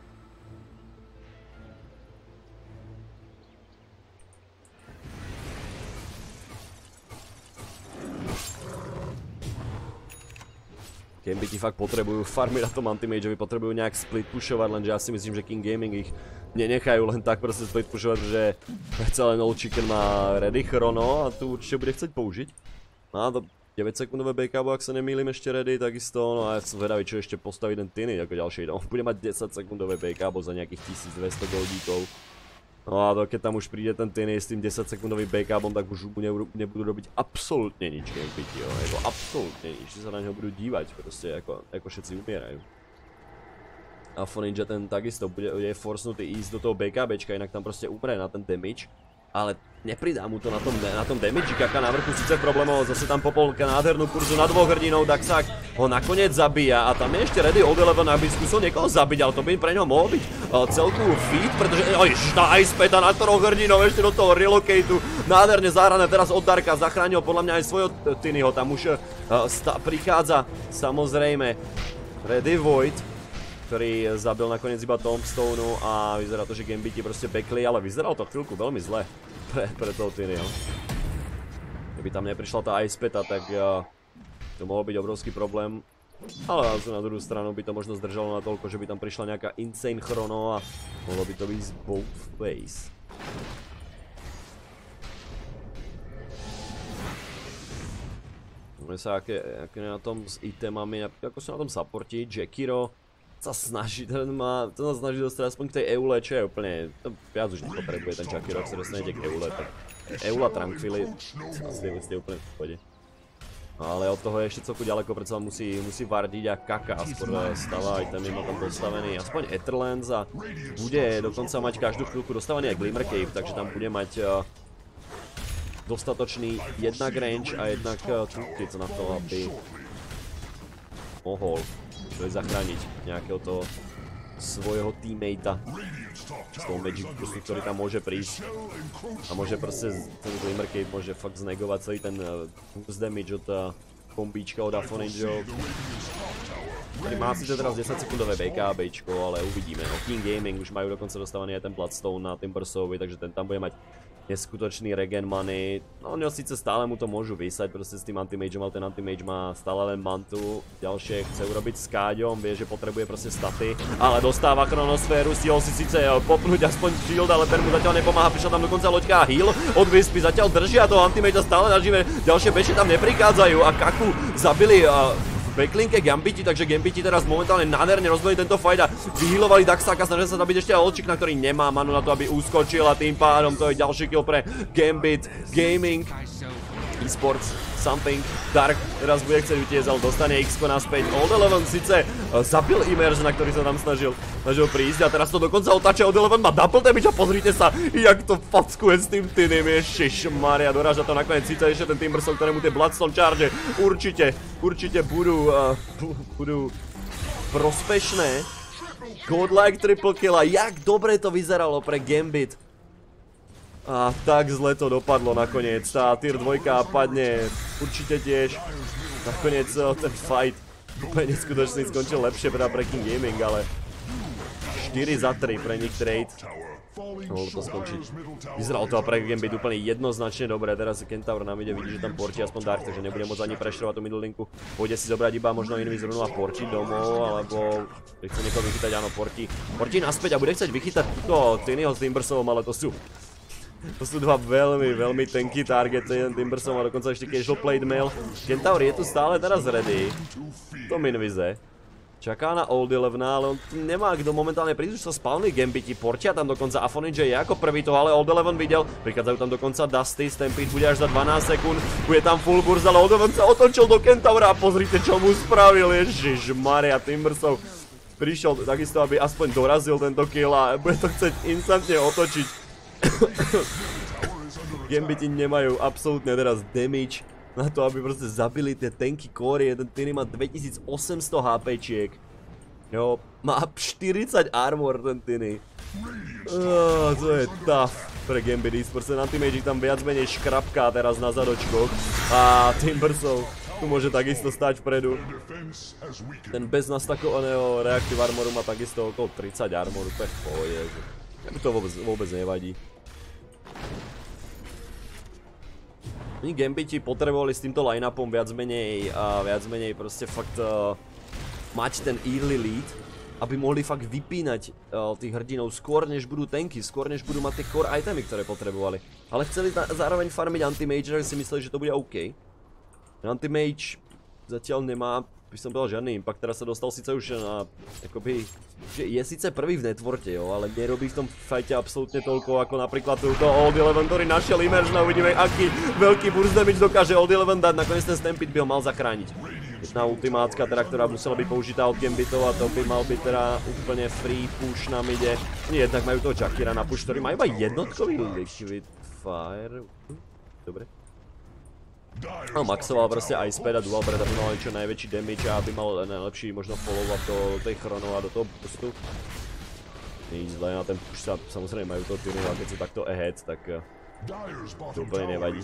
[SPEAKER 1] Gambiti fakt potrebujú farmy na tom Anti-Mageovi, potrebujú nejak split pušovať, lenže ja si myslím, že King Gaming ich nenechajú len tak proste split pušovať, že predsa len Old Chicken má ready Chrono a tu určite bude chcieť použiť. Má to 9 sekundové backupu, ak sa nemýlim, ešte ready, takisto, no a ja som vedavý, čo ešte postaví ten Tiny ako ďalší, no bude mať 10 sekundové backupu za nejakých 1200 goldíkov. No a keď tam už príde ten Tiny s tým 10 sekundovým backupom, tak už nebudú robiť absolútne nič Gambiti, jo, absolútne nič, že sa na neho budú dívať, proste ako všetci umierajú. A Ninja ten takisto je forcnutý ísť do toho BKBčka, inak tam proste umre na ten damage, ale nepridá mu to na tom damage. Kaka na vrchu síce problémov, zase tam popol nádhernú kurzu na dvoch hrdinov, Daxak ho nakoniec zabíja a tam je ešte ready Old Eleven, aby skúsil niekoho zabiť, ale to by pre ňo mohol byť celku feat, pretože tá Ice Peta na troch hrdinov ešte do toho relocateu, nádherne zahrané teraz od Darka, zachránil podľa mňa aj svojho Tinyho, tam už prichádza samozrejme Ready Void, ktorý zabil nakoniec iba Tombstoneu a vyzerá to, že Gambiti proste backli, ale vyzeralo to chvíľku veľmi zle pre toho Tinyho. Keby tam neprišla tá Ice Peta, tak to mohol byť obrovský problém. Ale na druhú stranu by to možno zdržalo natoľko, že by tam prišla nejaká insane chrono a mohlo by to byť both ways. Môžeme sa aké na tom s itemami, ako sú na tom supporti. Jakiro sa snaží, to sa snaží dostať aspoň k tej Eule, čo je úplne, to viac už nepotrebuje ten Jakiro, ak sa dostane k Eule, tak Eula Tranquili, ste úplne v pohode. Ale od toho je ešte celku ďaleko, predsa musí vardiť a Kaka aspoň stáva itemy, má tam postavený aspoň Etherlands a bude dokonca mať každú chvíľku dostávaný aj Glimmer Cave, takže tam bude mať dostatočný jednak range a jednak toolkit na to, aby mohol zachrániť nejakého toho svojho teammatea z toho Magic Bustu, ktorý tam môže prísť a môže proste, ten Glimmer Cave môže fakt znegovať celý ten boost damage od kombíčka od Afoninjo, ktorý má síce teraz 10 sekundové BKBčko, ale uvidíme, no King Gaming už majú dokonca dostávaný aj ten Bloodstone na Timbersovi, takže ten tam bude mať neskutočný regen money. No oni síce stále mu to môžu vysať proste s tým anti-mageom, ale ten anti-mage má stále len mantu. Ďalšie chce urobiť s Káďom, vie, že potrebuje proste staty, ale dostáva chronosféru, stihol si síce popnúť aspoň shield, ale ten mu zatiaľ nepomáha, prišla tam dokonca loďka a heal od Wispy, zatiaľ držia toho anti-magea stále nažive, ďalšie beši tam neprichádzajú a Kaku zabili v backlinke Gambiti, takže Gambiti teraz momentálne nádherne rozbili tento fight a vyhealovali Daxaka, snažia sa zabiť ešte Olčík, na ktorý nemá manu na to, aby uskočil a tým pádom to je ďalší kill pre Gambit Gaming. Esports, something, Dark teraz bude chcieť utiecť, ale dostane X-ko naspäť. Old Eleven síce zabil Immerse, na ktorý sa tam snažil prísť a teraz to dokonca otáča. Old Eleven má double damage a pozrite sa, jak to fackuje s tým Tinym, ježišmaria, doráža to nakoniec síce ešte ten Timbersaw, ktorému tie Bloodstone charge určite budú prospešné. Godlike triple kill a jak dobre to vyzeralo pre Gambit. A tak zle to dopadlo nakoniec, tá tier 2 padne určite tiež. Nakoniec ten fight úplne neskutočný skončil lepšie pre King Gaming, ale 4 za 3 pre nich trade. Mohol to skončiť. Vyzeralo to pre Gambit úplne jednoznačne dobre, teraz Kentaur nám ide, vidí, že tam porti aspoň Dark, takže nebude môcť ani prešrovať tú middle linku. Pôjde si zobrať iba možno Invis runu a porti domov, alebo chce niekoho vychytať, áno, porti naspäť a bude chcieť vychytať túto Tinyho s Timbersovom, ale to sú dva veľmi tanky targety, ten Timbersaw má dokonca ešte casual plate mail. Kentaur je tu stále teraz ready. To Minvize. Čaká na Old Elevena, ale on nemá kto momentálne prísť, už sa spawní Gambiti, portia tam dokonca Afoninja je ako prvý to, ale Old Eleven videl. Prichádzajú tam dokonca Dusty, Stampede bude až za 12 sekúnd, bude tam full burst, ale Old Eleven sa otočil do Kentaura a pozrite, čo mu spravil, ježišmaria, Timbersaw prišiel takisto, aby aspoň dorazil tento kill a bude to chcieť instantne otočiť. Gambiti nemajú absolútne teraz damage na to, aby proste zabili tie tanky core. Ten Tiny má 2800 HPčiek. Jo, má 40 armor ten Tiny. To je tough pre Gambit Esports. Ten anti-magic tam viac menej škrapká teraz na zadočkoch. A Timbersaw tu môže takisto stať vpredu. Ten bez nastakovaného reactive armoru má takisto okolo 30 armoru, to je v pohode. Mne to vôbec nevadí. Oni Gambiti potrebovali s týmto line-upom viac menej proste fakt mať ten early lead, aby mohli fakt vypínať tých hrdinov skôr než budú tanky, skôr než budú mať tie core itemy, ktoré potrebovali. Ale chceli zároveň farmiť anti-mage, že si mysleli, že to bude OK. Anti-mage zatiaľ nemá, by som povedal, žiadny impact, teraz sa dostal síce už na, akoby, že je síce prvý v networte, jo, ale nerobí v tom fajte absolútne toľko, ako napríklad túto Old Eleven, ktorý našiel Immersion a uvidíme, aký veľký burst damage dokáže Old Eleven dať, nakoniec ten Stampede by ho mal zachrániť. Jedna ultimátka, teda, ktorá musela byť použitá od Gambitov a to by mal byť teda úplne free push na mide. Nie, jednak majú toho Jakira na push, ktorý má iba jednotkový liquid Fire. Dobre. No, maxoval proste Icepad a Dual Breath, aby mal čo najväčší damage a aby mal najlepší možno follow-up do tej chrono a do toho burstu. Nič zle, na ten push sa samozrejme majú toho Tyraniu a keď sú takto ahead, tak to úplne nevadí.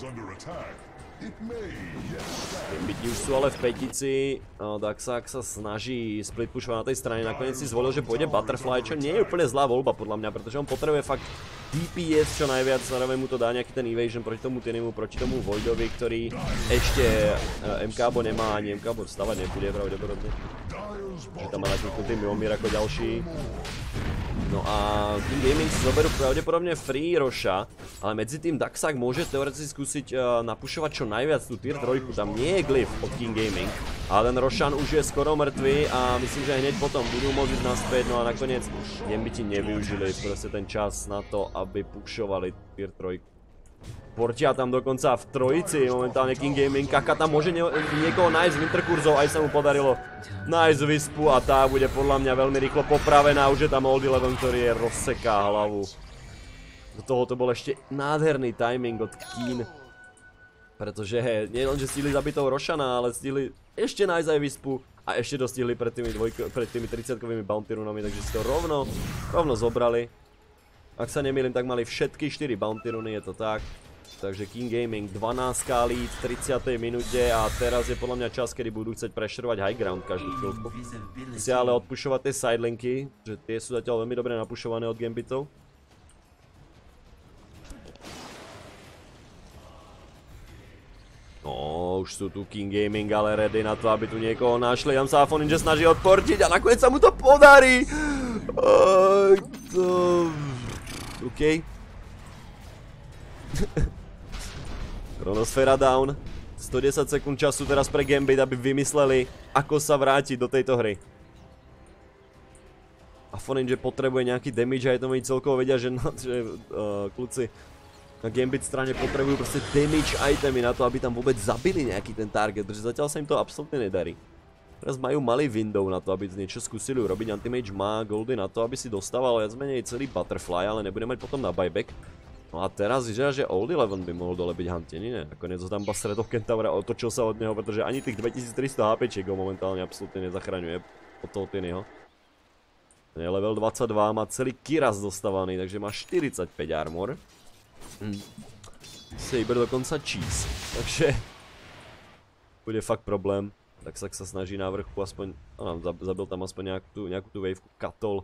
[SPEAKER 1] Gambiti už sú ale v petici, Daxak sa snaží split pushovať na tej strane, nakoniec si zvolil, že pôjde Butterfly, čo nie je úplne zlá voľba podľa mňa, pretože on potrebuje fakt DPS čo najviac, zároveň mu to dá nejaký ten evasion proti tomu Tinimu, proti tomu Voidovi, ktorý ešte MKbo nemá, ani MKbo stavať nebude pravdepodobne. Že tam má nakliknutý Mjolnir ako ďalší. No a King Gaming si zoberú pravdepodobne free Rosha, ale medzi tým Daxak môže teoreticky skúsiť napušovať čo najviac tú tier 3, tam nie je glyph od King Gaming, ale ten Roshan už je skoro mŕtvý a myslím, že hneď potom budú môcť ísť naspäť, no a nakoniec Gambiti nevyužili proste ten čas na to, aby pušovali tier 3. Portia tam dokonca v trojici, momentálne King Gaming, Kaka tam môže niekoho nájsť z Winterkurzov, aj sa mu podarilo nájsť Vispu a tá bude podľa mňa veľmi rýchlo popravená, už je tam Old Eleven, ktorý je rozseká hlavu. Do toho to bol ešte nádherný timing od Keen, pretože nie len, že stihli zabiť toho Roshana, ale stihli ešte nájsť aj Vispu a ešte dostihli pred tými 30-kovými bounty runami, takže si to rovno zobrali. Ak sa nemýlim, tak mali všetky 4 bounty runy, je to tak. Takže King Gaming 12 lead v 30. minúte a teraz je podľa mňa čas, kedy budú chcieť prešerovať high ground každú chvíľku. Musia ale odpušovať tie sidelinky, že tie sú zatiaľ veľmi dobre napušované od Gambitov. No, už sú tu King Gaming ale ready na to, aby tu niekoho našli. Tam sa Afoninja snaží odportiť a nakoniec sa mu to podarí. OK. Chronosféra down. 110 sekúnd času teraz pre Gambit, aby vymysleli, ako sa vrátiť do tejto hry. Afoninja potrebuje nejaký damage a aj to mi celkovo vedia, že kľúci na Gambit strane potrebujú proste damage itemy na to, aby tam vôbec zabili nejaký ten target, pretože zatiaľ sa im to absolútne nedarí. Teraz majú malý window na to, aby niečo skúsili urobiť. Anti-Mage má goldy na to, aby si dostával viac menej celý Butterfly, ale nebude mať potom na buyback. No a teraz vyzerá, že Old Eleven by mohol dole byť Hantini, ne? Nakoniec ho tam Strat of Kentaura otočil sa od neho, pretože ani tých 2300 HPčiek ho momentálne absolútne nezachraňuje od toho Tinyho. Je level 22, má celý Kiras dostávaný, takže má 45 armor. Saber dokonca cheese, takže bude fakt problém. Tak sa snaží na vrchu aspoň, zabil tam aspoň nejakú tú waveku, katol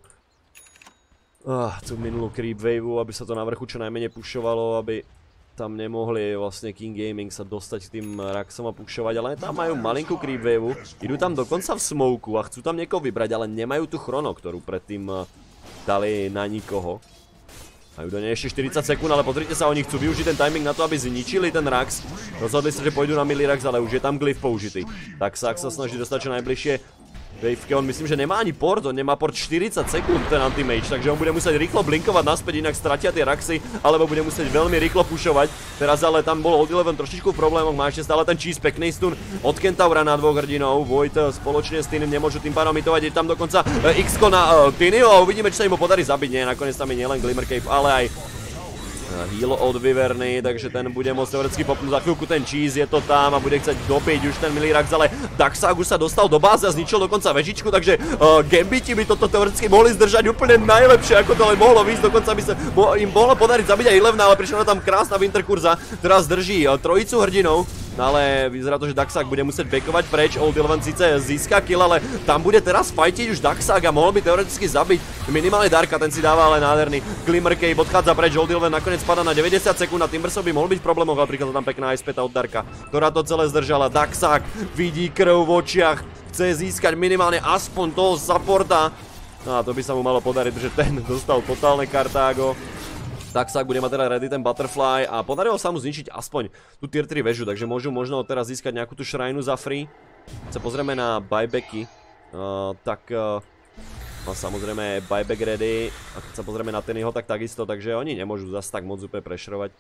[SPEAKER 1] tú minulú creep waveu, aby sa to na vrchu čo najmenej pušovalo, aby tam nemohli vlastne King Gaming sa dostať k tým Raxom a pušovať, ale tam majú malinkú creep waveu, idú tam dokonca v smoku a chcú tam niekoho vybrať, ale nemajú tú chrono, ktorú predtým dali na nikoho. Majú do nej ešte 40 sekúnd, ale pozrite sa, oni chcú využiť ten timing na to, aby zničili ten Rax. Rozhodli sa, že pôjdu na milý Rax, ale už je tam glyph použitý. Tak sa snaží dostať čo najbližšie waveke, on myslím, že nemá ani port, on nemá port 40 sekúnd ten Anti-Mage, takže on bude musieť rýchlo blinkovať naspäť, inak stratia tie Raxy, alebo bude musieť veľmi rýchlo pušovať. Teraz ale tam bol Old Eleven trošičku v problémoch, má ešte stále ten cheese, pekný stun od Kentaura na dvoch hrdinov. Void spoločne s Tinym nemôžu tým pádom mitovať, je tam dokonca X-ko na Tinyho a uvidíme, či sa im ho podarí zabiť. Nie, nakoniec tam je nielen Glimmer Cape, ale aj heal od Wyverny, takže ten bude môcť teoreticky popnúť za chvíľku ten cheese, je to tam a bude chcieť dobiť už ten milý Rax, ale Daxak už sa dostal do báze a zničil dokonca vežičku, takže Gambiti by toto teoreticky mohli zdržať úplne najlepšie, ako to len mohlo výsť, dokonca by sa im mohlo podariť zabiť aj Elevna, ale prišla tam krásna Winterkurza, ktorá zdrží trojicu hrdinov. Ale vyzerá to, že Daxak bude musieť backovať preč, Old Eleven síce získa kill, ale tam bude teraz fightiť už Daxak a mohol by teoreticky zabiť minimálne Darka, ten si dáva ale nádherný Glimmer Cape, odchádza preč, Old Eleven nakoniec spada na 90 sekúnd a Timbersov by mohol byť v problémoch, ale prichádza tam pekná Icepeta od Darka, ktorá to celé zdržala. Daxak vidí krv v očiach, chce získať minimálne aspoň toho supporta. No a to by sa mu malo podariť, že ten dostal totálne Kartágo. Daxak bude mať teda ready ten Butterfly a podarilo sa mu zničiť aspoň tú tier 3 väžu, takže môžu možno teraz získať nejakú tú šrajnu za free. Keď sa pozrieme na buybacky, tak samozrejme buyback ready, a keď sa pozrieme na Tinyho, tak takisto, takže oni nemôžu zase tak moc úplne prešerovať.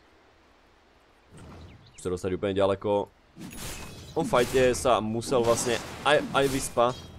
[SPEAKER 1] Chce dostať úplne ďaleko. V tom fajte sa musel vlastne aj Vispa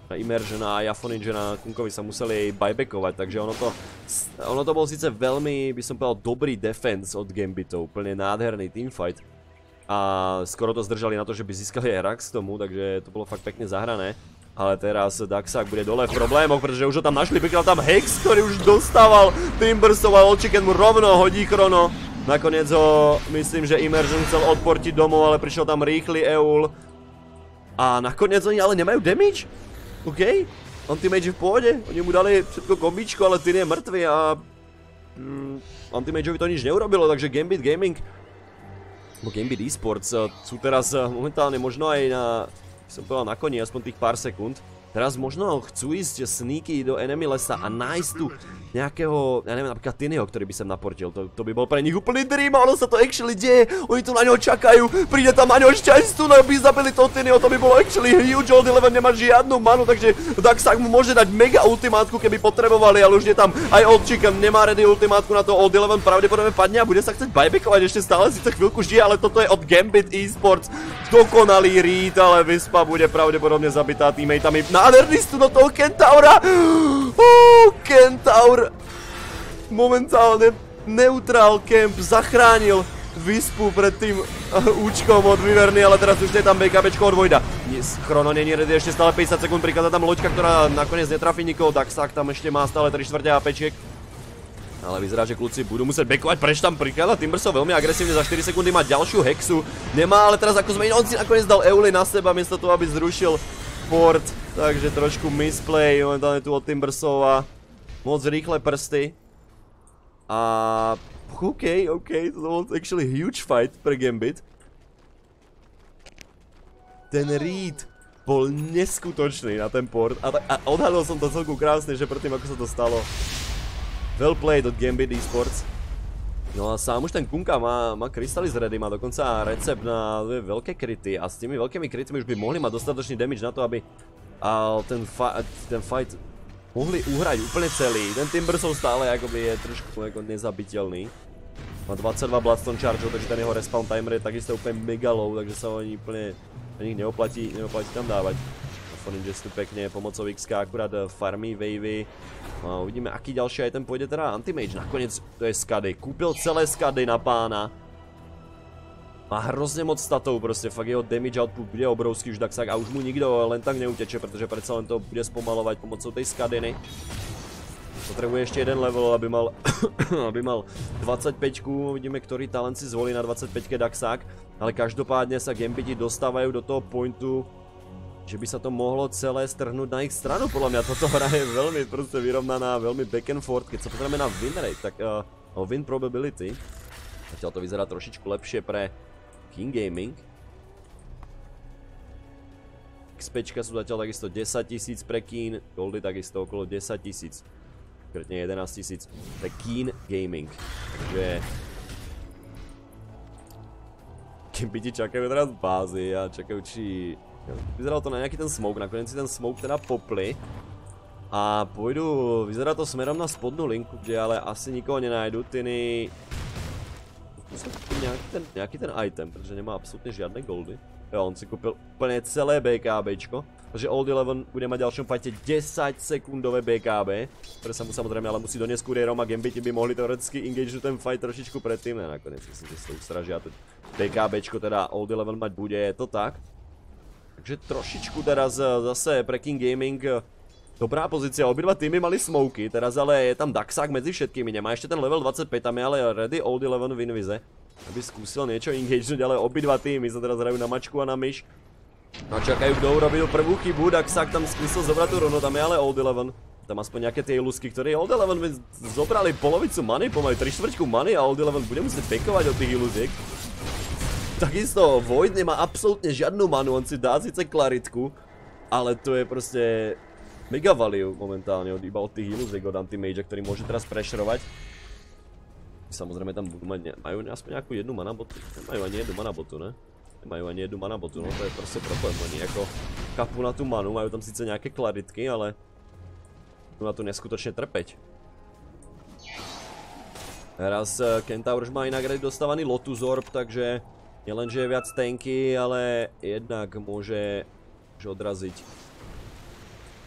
[SPEAKER 1] Immersion a Yafoninja na Kunkovi sa museli buybackovať, takže ono to bol síce veľmi, by som povedal, dobrý defense od Gambitov, úplne nádherný teamfight. A skoro to zdržali na to, že by získali aj Rax k tomu, takže to bolo fakt pekne zahrané. Ale teraz Daxak bude dole v problémoch, pretože už ho tam našli, prikiaľ tam Hex, ktorý už dostával Timbersov a Olchiken mu rovno hodí chrono. Nakoniec ho, myslím, že Immersion chcel odportiť domov, ale prišiel tam rýchly Eul. A nakoniec oni ale nemajú damage? OK, Anti-Mage je v pohode, oni mu dali všetko kombičko, ale Tin je mŕtvy a Anti-Mageovi to nič neurobilo, takže Gambit Gaming Gambit Esports sú teraz momentálne možno aj na, som povedal, na koni, aspoň tých pár sekúnd. Teraz možno chcú ísť sneaky do enemy lesa a nájsť tu nejakého, ja neviem, napríklad Tinyho, ktorý by sem naportil. To by bol pre nich úplný dream, ale sa to actually deje. Oni tu na ňo čakajú, príde tam na ňo šťastú, no by zabili toho Tinyho, to by bolo actually huge. Old Eleven nemá žiadnu manu, takže Daxak mu môže dať mega ultimátku, keby potrebovali, ale už je tam aj Old Chicken, nemá ready ultimátku na to. Old Eleven pravdepodobne padne a bude sa chcieť buybackovať, ešte stále síce chvíľku žije, ale toto je od Gambit Esports. Dokonalý read, ale Vispa bude pravdepodobne zabitá teammateami. Nádherný stun do toho Kentaura. Kentaur momentálne neutral camp zachránil Vispu pred tým účkom od Viverny, ale teraz už je tam BKBčko od Voida. Chrono není ready, ešte stále 50 sekúnd, prichádza tam loďka, ktorá nakoniec netrafí nikoho. Daxak tam ešte má stále 3/4 APček. Ale vyzerá, že kluci budú musieť backovať, preč tam prichádza Timbersov veľmi agresívne, za 4 sekundy má ďalšiu hexu. Nemá, ale teraz ako sme on si nakoniec dal Euli na seba, miesto toho, aby zrušil port. Takže trošku misplay, momentálne tu od Timbersov a moc rýchle prsty. A OK, to bol actually huge fight pre Gambit. Ten read bol neskutočný na ten port a odhadol som to celku krásne, že predtým ako sa to stalo. Well played od Gambit Esports. No a sám už ten Kunka má Crystallis ready, má dokonca recept na veľké kryty a s tými veľkými krytmi už by mohli mať dostatočný damage na to, aby ten fight mohli uhrať úplne celý. Ten Timbersov stále akoby je trošku nezabiteľný. Má 22 Bloodstone Chargeov, takže ten jeho respawn timer je takisto úplne mega low, takže sa oni úplne neoplatí tam dávať. Foninja tu pekne pomocou XK akurát farmy, wavy. A uvidíme, aký ďalší item pôjde teda Anti-Mage. Nakoniec to je Skady. Kúpil celé Skady na pána. Má hrozne moc statov, proste fakt jeho damage output bude obrovský už Daxak a už mu nikto len tak neuteče, pretože predsa len to bude spomalovať pomocou tej Skadiny. Potrebuje ešte jeden level, aby mal 25-ku, uvidíme, ktorý talent si zvolí na 25-ke Daxak. Ale každopádne sa Gambiti dostávajú do toho pointu, že by sa to mohlo celé strhnúť na ich stranu. Podľa mňa toto hra je veľmi proste vyrovnaná, veľmi back and forth. Keď sa pozrieme na win rate, tak win probability. Zatiaľ to vyzerá trošičku lepšie pre King Gaming. XPčka sú zatiaľ takisto 10 000 pre Keen, goldy takisto okolo 10 000. Konkrétne 11 000 pre Keen Gaming. Takže Gambiti čakajú teraz bázy a čakajú, či vyzeralo to na nejaký ten smoke, nakoniec si ten smoke teda popli. A pôjdu, vyzerá to smerom na spodnú linku, kde ale asi nikoho nenájdu. Tiny skúsim kúpiť nejaký ten item, pretože nemá absolútne žiadne goldy. Jo, on si kúpil úplne celé BKBčko. Takže Old Eleven bude mať v ďalšom fighte 10 sekundové BKB, ktoré sa mu samozrejme ale musí doniesť kurierom a Gambiti by mohli teoreticky engageu ten fight trošičku predtým. A nakoniec myslím, že sa to ustražia. BKBčko teda Old Eleven mať bude, je to tak. Takže trošičku teraz zase pre King Gaming dobrá pozícia, obidva týmy mali smoky, teraz ale je tam Daxak medzi všetkými, nemá ešte ten level 25, tam je ale ready Old Eleven v invize, aby skúsil niečo engagenúť, ale obidva týmy sa teraz hrajú na mačku a na myš. A čakajú, kto urobil prvú chybu, Daxak tam skúsil zobrať tú rovno, tam je ale Old Eleven. Tam aspoň nejaké tie ilusky, ktoré Old Eleven zobrali polovicu many, pomaly 3/4 many a Old Eleven bude musieť backovať od tých iluziek. Takisto Void nemá absolútne žiadnu manu, on si dá síce klaritku, ale to je proste mega value momentálne iba od tých iluziek od Anti-Magea, ktorý môže teraz prešerovať. Samozrejme tam budú mať, majú aspoň nejakú jednu mana botu, nemajú ani jednu mana botu, ne? Nemajú ani jednu mana botu, no to je proste problém, oni ako kapu na tú manu, majú tam síce nejaké klaritky, ale budú na to neskutočne trpeť. Teraz Kentaur už má inak dostávaný Lotus Orb, takže nielenže je viac tanky, ale jednak môže odraziť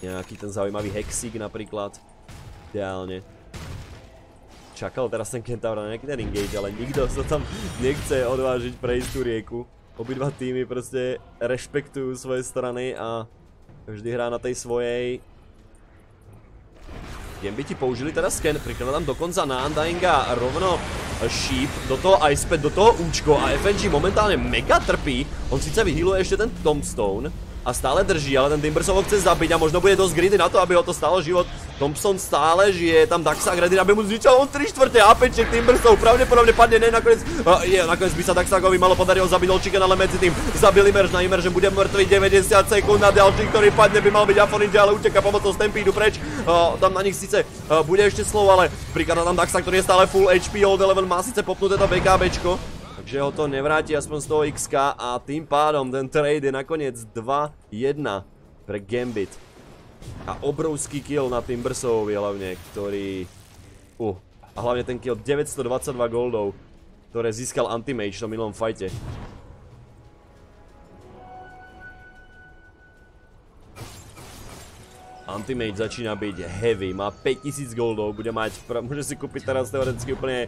[SPEAKER 1] Nejaký ten zaujímavý hexík napríklad. Ideálne. Čakal teraz ten Kentaur na nejaký ten engage, ale nikto sa tam nechce odvážiť prejsť tú rieku. Obidva týmy proste rešpektujú svoje strany a vždy hrá na tej svojej. Gambiti použili teraz scan, prikladám dokonca na Undyinga rovno Sheep, do toho aj späť, do toho účko a FNG momentálne mega trpí. On síce vyhýluje ešte ten Tombstone a stále drží, ale ten Timbersaw ho chce zabiť a možno bude dosť greedy na to, aby ho to stalo život. Thompson stále žije, tam Daxak ready, aby mu zničil on 3/4 APček, Timbersaw pravdepodobne padne, ne, nakoniec by sa Daxakovi malo podarilo zabiť Olchiken, ale medzi tým zabil Immersion, Immersion bude mŕtvý 90 sekúnd na ďalší, ktorý padne, by mal byť Afoninja, ale uteká pomocou Stampede preč. Tam na nich síce bude ešte slow, ale prikladá tam Daxak, ktorý je stále full HP, Old Eleven má síce popnuté to BKBčko. Takže ho to nevráti aspoň z toho XK a tým pádom ten trade je nakoniec 2-1 pre Gambit. A obrovský kill na Timbersawovi hlavne, ktorý... a hlavne ten kill 922 goldov, ktoré získal Anti-Mage v tom minulom fajte. Anti-Mage začína byť heavy, má 5000 goldov, môže si kúpiť teraz teoreticky úplne...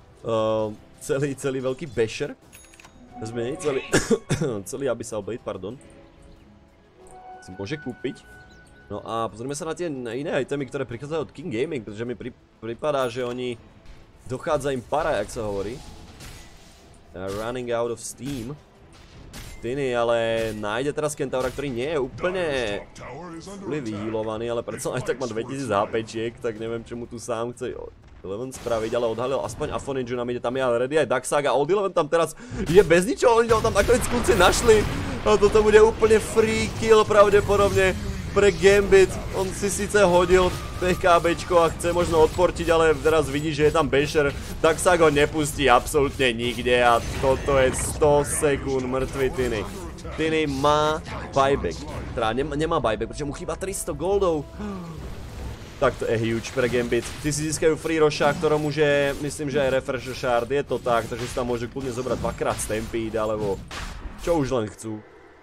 [SPEAKER 1] celý veľký basher. Zmeniť celý Abyssal Blade, pardon. Si môže kúpiť. No a pozrieme sa na tie iné itemy, ktoré prichádzajú od King Gaming, pretože mi pripadá, že oni dochádza im para, jak sa hovorí. Running out of steam. Tiny, ale nájde teraz Kentaura, ktorý nie je úplne vyhýlovaný, ale predsa aj tak má 2000 HPčiek, tak neviem, čo mu tu sám chce Eleven spraviť, ale odhalil aspoň Afoninju, nám ide tam je ale ready aj Daxak a Old Eleven tam teraz je bez ničoho, oni ho tam nakoniec kľúci našli. A toto bude úplne free kill pravdepodobne pre Gambit. On si síce hodil PKBčko a chce možno odportiť, ale teraz vidí, že je tam basher. Daxak ho nepustí absolútne nikde a toto je 100 sekúnd mŕtvy Tiny. Tiny má buyback, teda nemá buyback, pretože mu chýba 300 goldov. Tak to je huge pre Gambit. Ty si získajú free Rosha, ktorom už je, myslím, že aj refresh shard, je to tak, takže si tam môžu kľudne zobrať dvakrát Stampede, alebo čo už len chcú.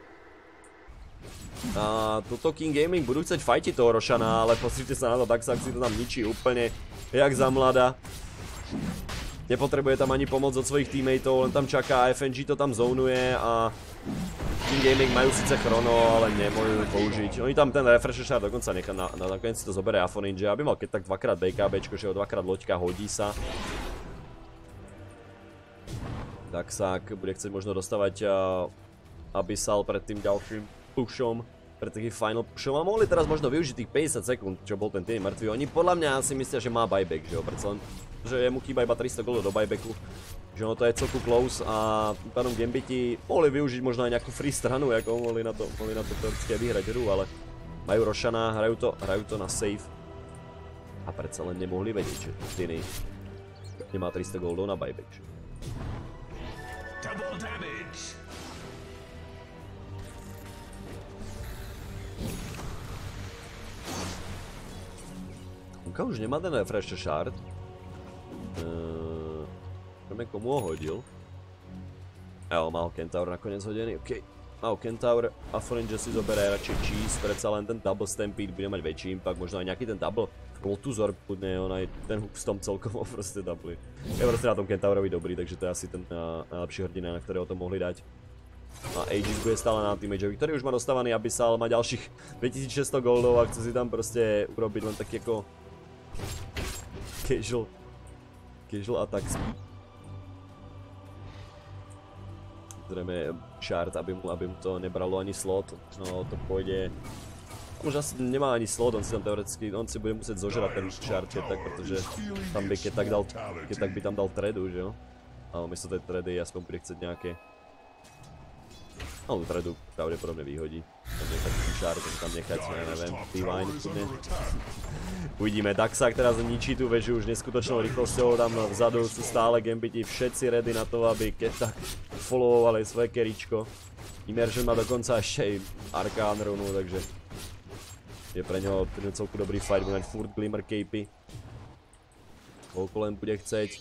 [SPEAKER 1] A toto King Gaming budú chcieť fajtiť toho Roshana, ale pozrite sa na to, Daxak si to tam ničí úplne, jak za mladá. Nepotrebuje tam ani pomoc od svojich teammateov, len tam čaká, FNG to tam zonuje a King Gaming majú síce chrono, ale nemôžu použiť. Oni tam ten refresh shard dokonca nechá, nakoniec si to zoberie Afoninja, aby mal keď tak dvakrát BKBčko, že ho dvakrát loďka, hodí sa. Daxak bude chcieť možno dostávať Abyssal pred tým ďalším pushom, pred takým final pushom a mohli teraz možno využiť tých 50 sekúnd, čo bol ten tým mŕtvy. Oni podľa mňa si myslia, že má buyback, že jo, predsa len, že mu chýba iba 300 goldov do buybacku. Že ono to je celku close a tým pádom Gambiti mohli využiť možno aj nejakú free stranu, ako mohli na to teoreticky vyhrať hru, ale majú Roshana, hrajú to na safe. A predsa len nemohli vedieť, že Tiny nemá 300 goldov na buyback. Double damage. Unka už nemá ten refresh shard. Neviem, komu ho hodil. Mal Kentaur nakoniec hodený, okej. Mal Kentaur, Afoninja si zoberie radšej cheese, predsa len ten double stampede bude mať väčší impact, možno aj nejaký ten double Voltuzor, kľudne on aj ten hook s tom celkovo proste double. Je proste na tom Kentaurovi dobrý, takže to je asi ten najlepší hrdina, na ktorého to mohli dať. A Aegis bude stále na Anti-Mageovi, ktorý už má dostávaný Abyssal, má ďalších 2600 goldov a chce si tam proste urobiť len taký ako casual attack speed. Zrejme shard, aby mu to nebralo ani slot, no to pôjde. Už asi nemá ani slot, on si tam teoreticky, on si bude musieť zožrať ten shard, tak, pretože tam by keď tak by tam dal tradu, že jo? Ale miesto tej trady aspoň bude chcieť nejaké. No, tradu pravdepodobne vyhodí. Tam nechať shard, tam nechať, ja neviem, Divine kudne. Uvidíme, Daxak teraz ničí tú väžu už neskutočnou rýchlosťou, tam vzadu sú stále Gambiti všetci ready na to, aby keď tak followovali svoje keričko. Immersion má dokonca ešte aj Arcane runu, takže je pre ňoho celku dobrý fight, bude mať furt Glimmer Capey. Koľko len bude chceť.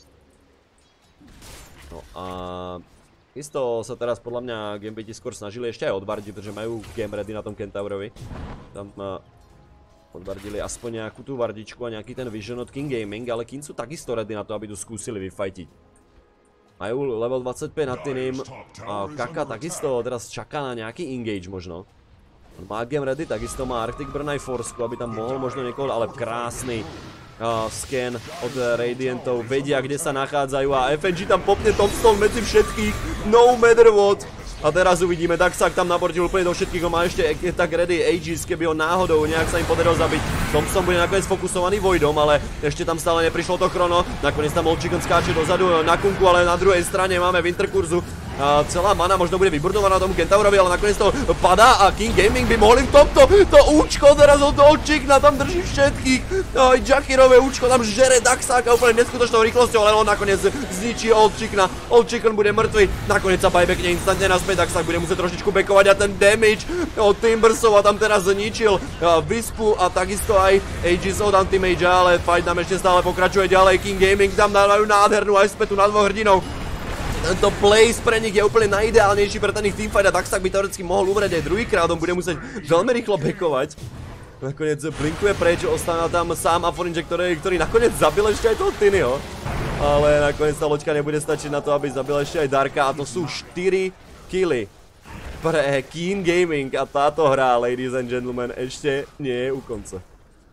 [SPEAKER 1] No a isto sa teraz podľa mňa Gambiti skôr snažili ešte aj odvardiť, pretože majú game ready na tom Kentaurovi. Tam Odvardili aspoň nejakú tú vardičku a nejaký ten vision od King Gaming, ale King sú takisto ready na to, aby tu skúsili vyfajtiť. Majú level 25 nad tým a Kaka takisto teraz čaká na nejaký engage možno. Má game ready, takisto má Arctic Burn aj Forsku, aby tam mohol možno niekoho, ale krásny scan od Radiantov, vedia kde sa nachádzajú a FNG tam popne Tombstone medzi všetkých, no matter what. A teraz uvidíme, Daxak tam naportil úplne do všetkých, má ešte tak ready Aegis, keby ho náhodou nejak sa im podarilo zabiť. Thompson bude nakoniec fokusovaný Voidom, ale ešte tam stále neprišlo to chrono. Nakoniec tam Old Chicken skáče dozadu na kunku, ale na druhej strane máme Winterkurzu. Celá mana možno bude vyburdovaná tomu Kentaurovi, ale nakoniec to padá a King Gaming by mohli v tomto to účko teraz od Old Chickena tam drží všetkých. Aj Jakirové účko tam žere Daxaka úplne neskutočnou rýchlosťou, ale on nakoniec zničí Old Chickena. Old Chicken bude mŕtvy, nakoniec sa buybackne instantne naspäť, Daxak bude musieť trošičku backovať a ten damage od Timbersov a tam teraz zničil Wispu a takisto aj Aegis od Anti-Mage, ale fight nám ešte stále pokračuje ďalej. King Gaming tam dávajú nádhernú aj spätu na dvoch hrdinov. Tento place pre nich je úplne najideálnejší pre ten ich teamfight a Daxak by teoreticky mohol umrieť aj druhýkrát, on bude musieť veľmi rýchlo backovať. Nakoniec blinkuje preč, ostáva tam sám Aforinge, ktorý nakoniec zabil ešte aj toho Tinyho. Ale nakoniec tá loďka nebude stačiť na to, aby zabil ešte aj Darka a to sú 4 killy pre King Gaming a táto hra, ladies and gentlemen, ešte nie je u konca.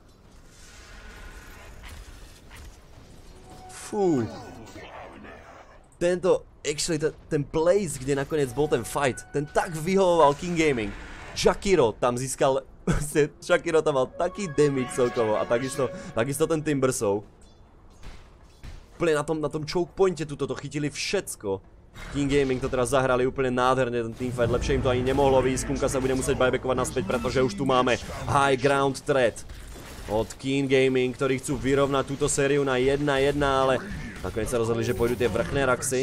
[SPEAKER 1] Fú. Ten place, kde nakoniec bol ten fight, ten tak vyhovoval King Gaming. Jakiro tam získal, Jakiro tam mal taký damage celkovo a takisto ten Timbersov. Úplne na tom choke pointe tuto to chytili všetko. King Gaming to teraz zahrali úplne nádherne ten teamfight, lepšie im to ani nemohlo výjsť, Kunka sa bude musieť buybackovať naspäť, pretože už tu máme high ground threat od King Gaming, ktorí chcú vyrovnať túto sériu na 1-1, ale nakoniec sa rozhodli, že pôjdu tie vrchné raxy.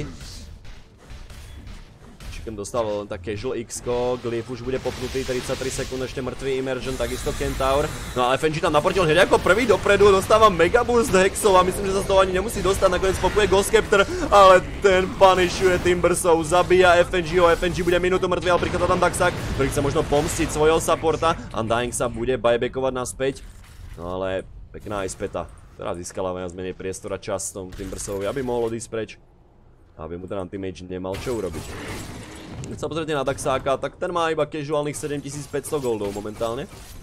[SPEAKER 1] Chicken dostal len tak casual X-ko, Glyph už bude popnutý, 33 sekúnd, ešte mŕtvý Immersion, takisto Kentaur. No ale FNG tam naportil hneď ako prvý dopredu, dostáva Mega Boost Hexov a myslím, že sa z toho ani nemusí dostať, nakoniec spokuje Ghostcaptor, ale ten punishuje Timbersov, zabíja FNG-ho, FNG bude minútu mŕtvy, ale prichádza tam Daxak, ktorý chce možno pomstiť svojho supporta. Undying sa bude buybackovať naspäť, no ale pekná aj späta. Teraz získala viac menej priestor a čas tom Timbersovi, aby mohol odísť preč. Aby mu ten Anti-Mage nemal čo urobiť. Keď sa pozrite na Daxáka, tak ten má iba casuálnych 7500 goldov momentálne.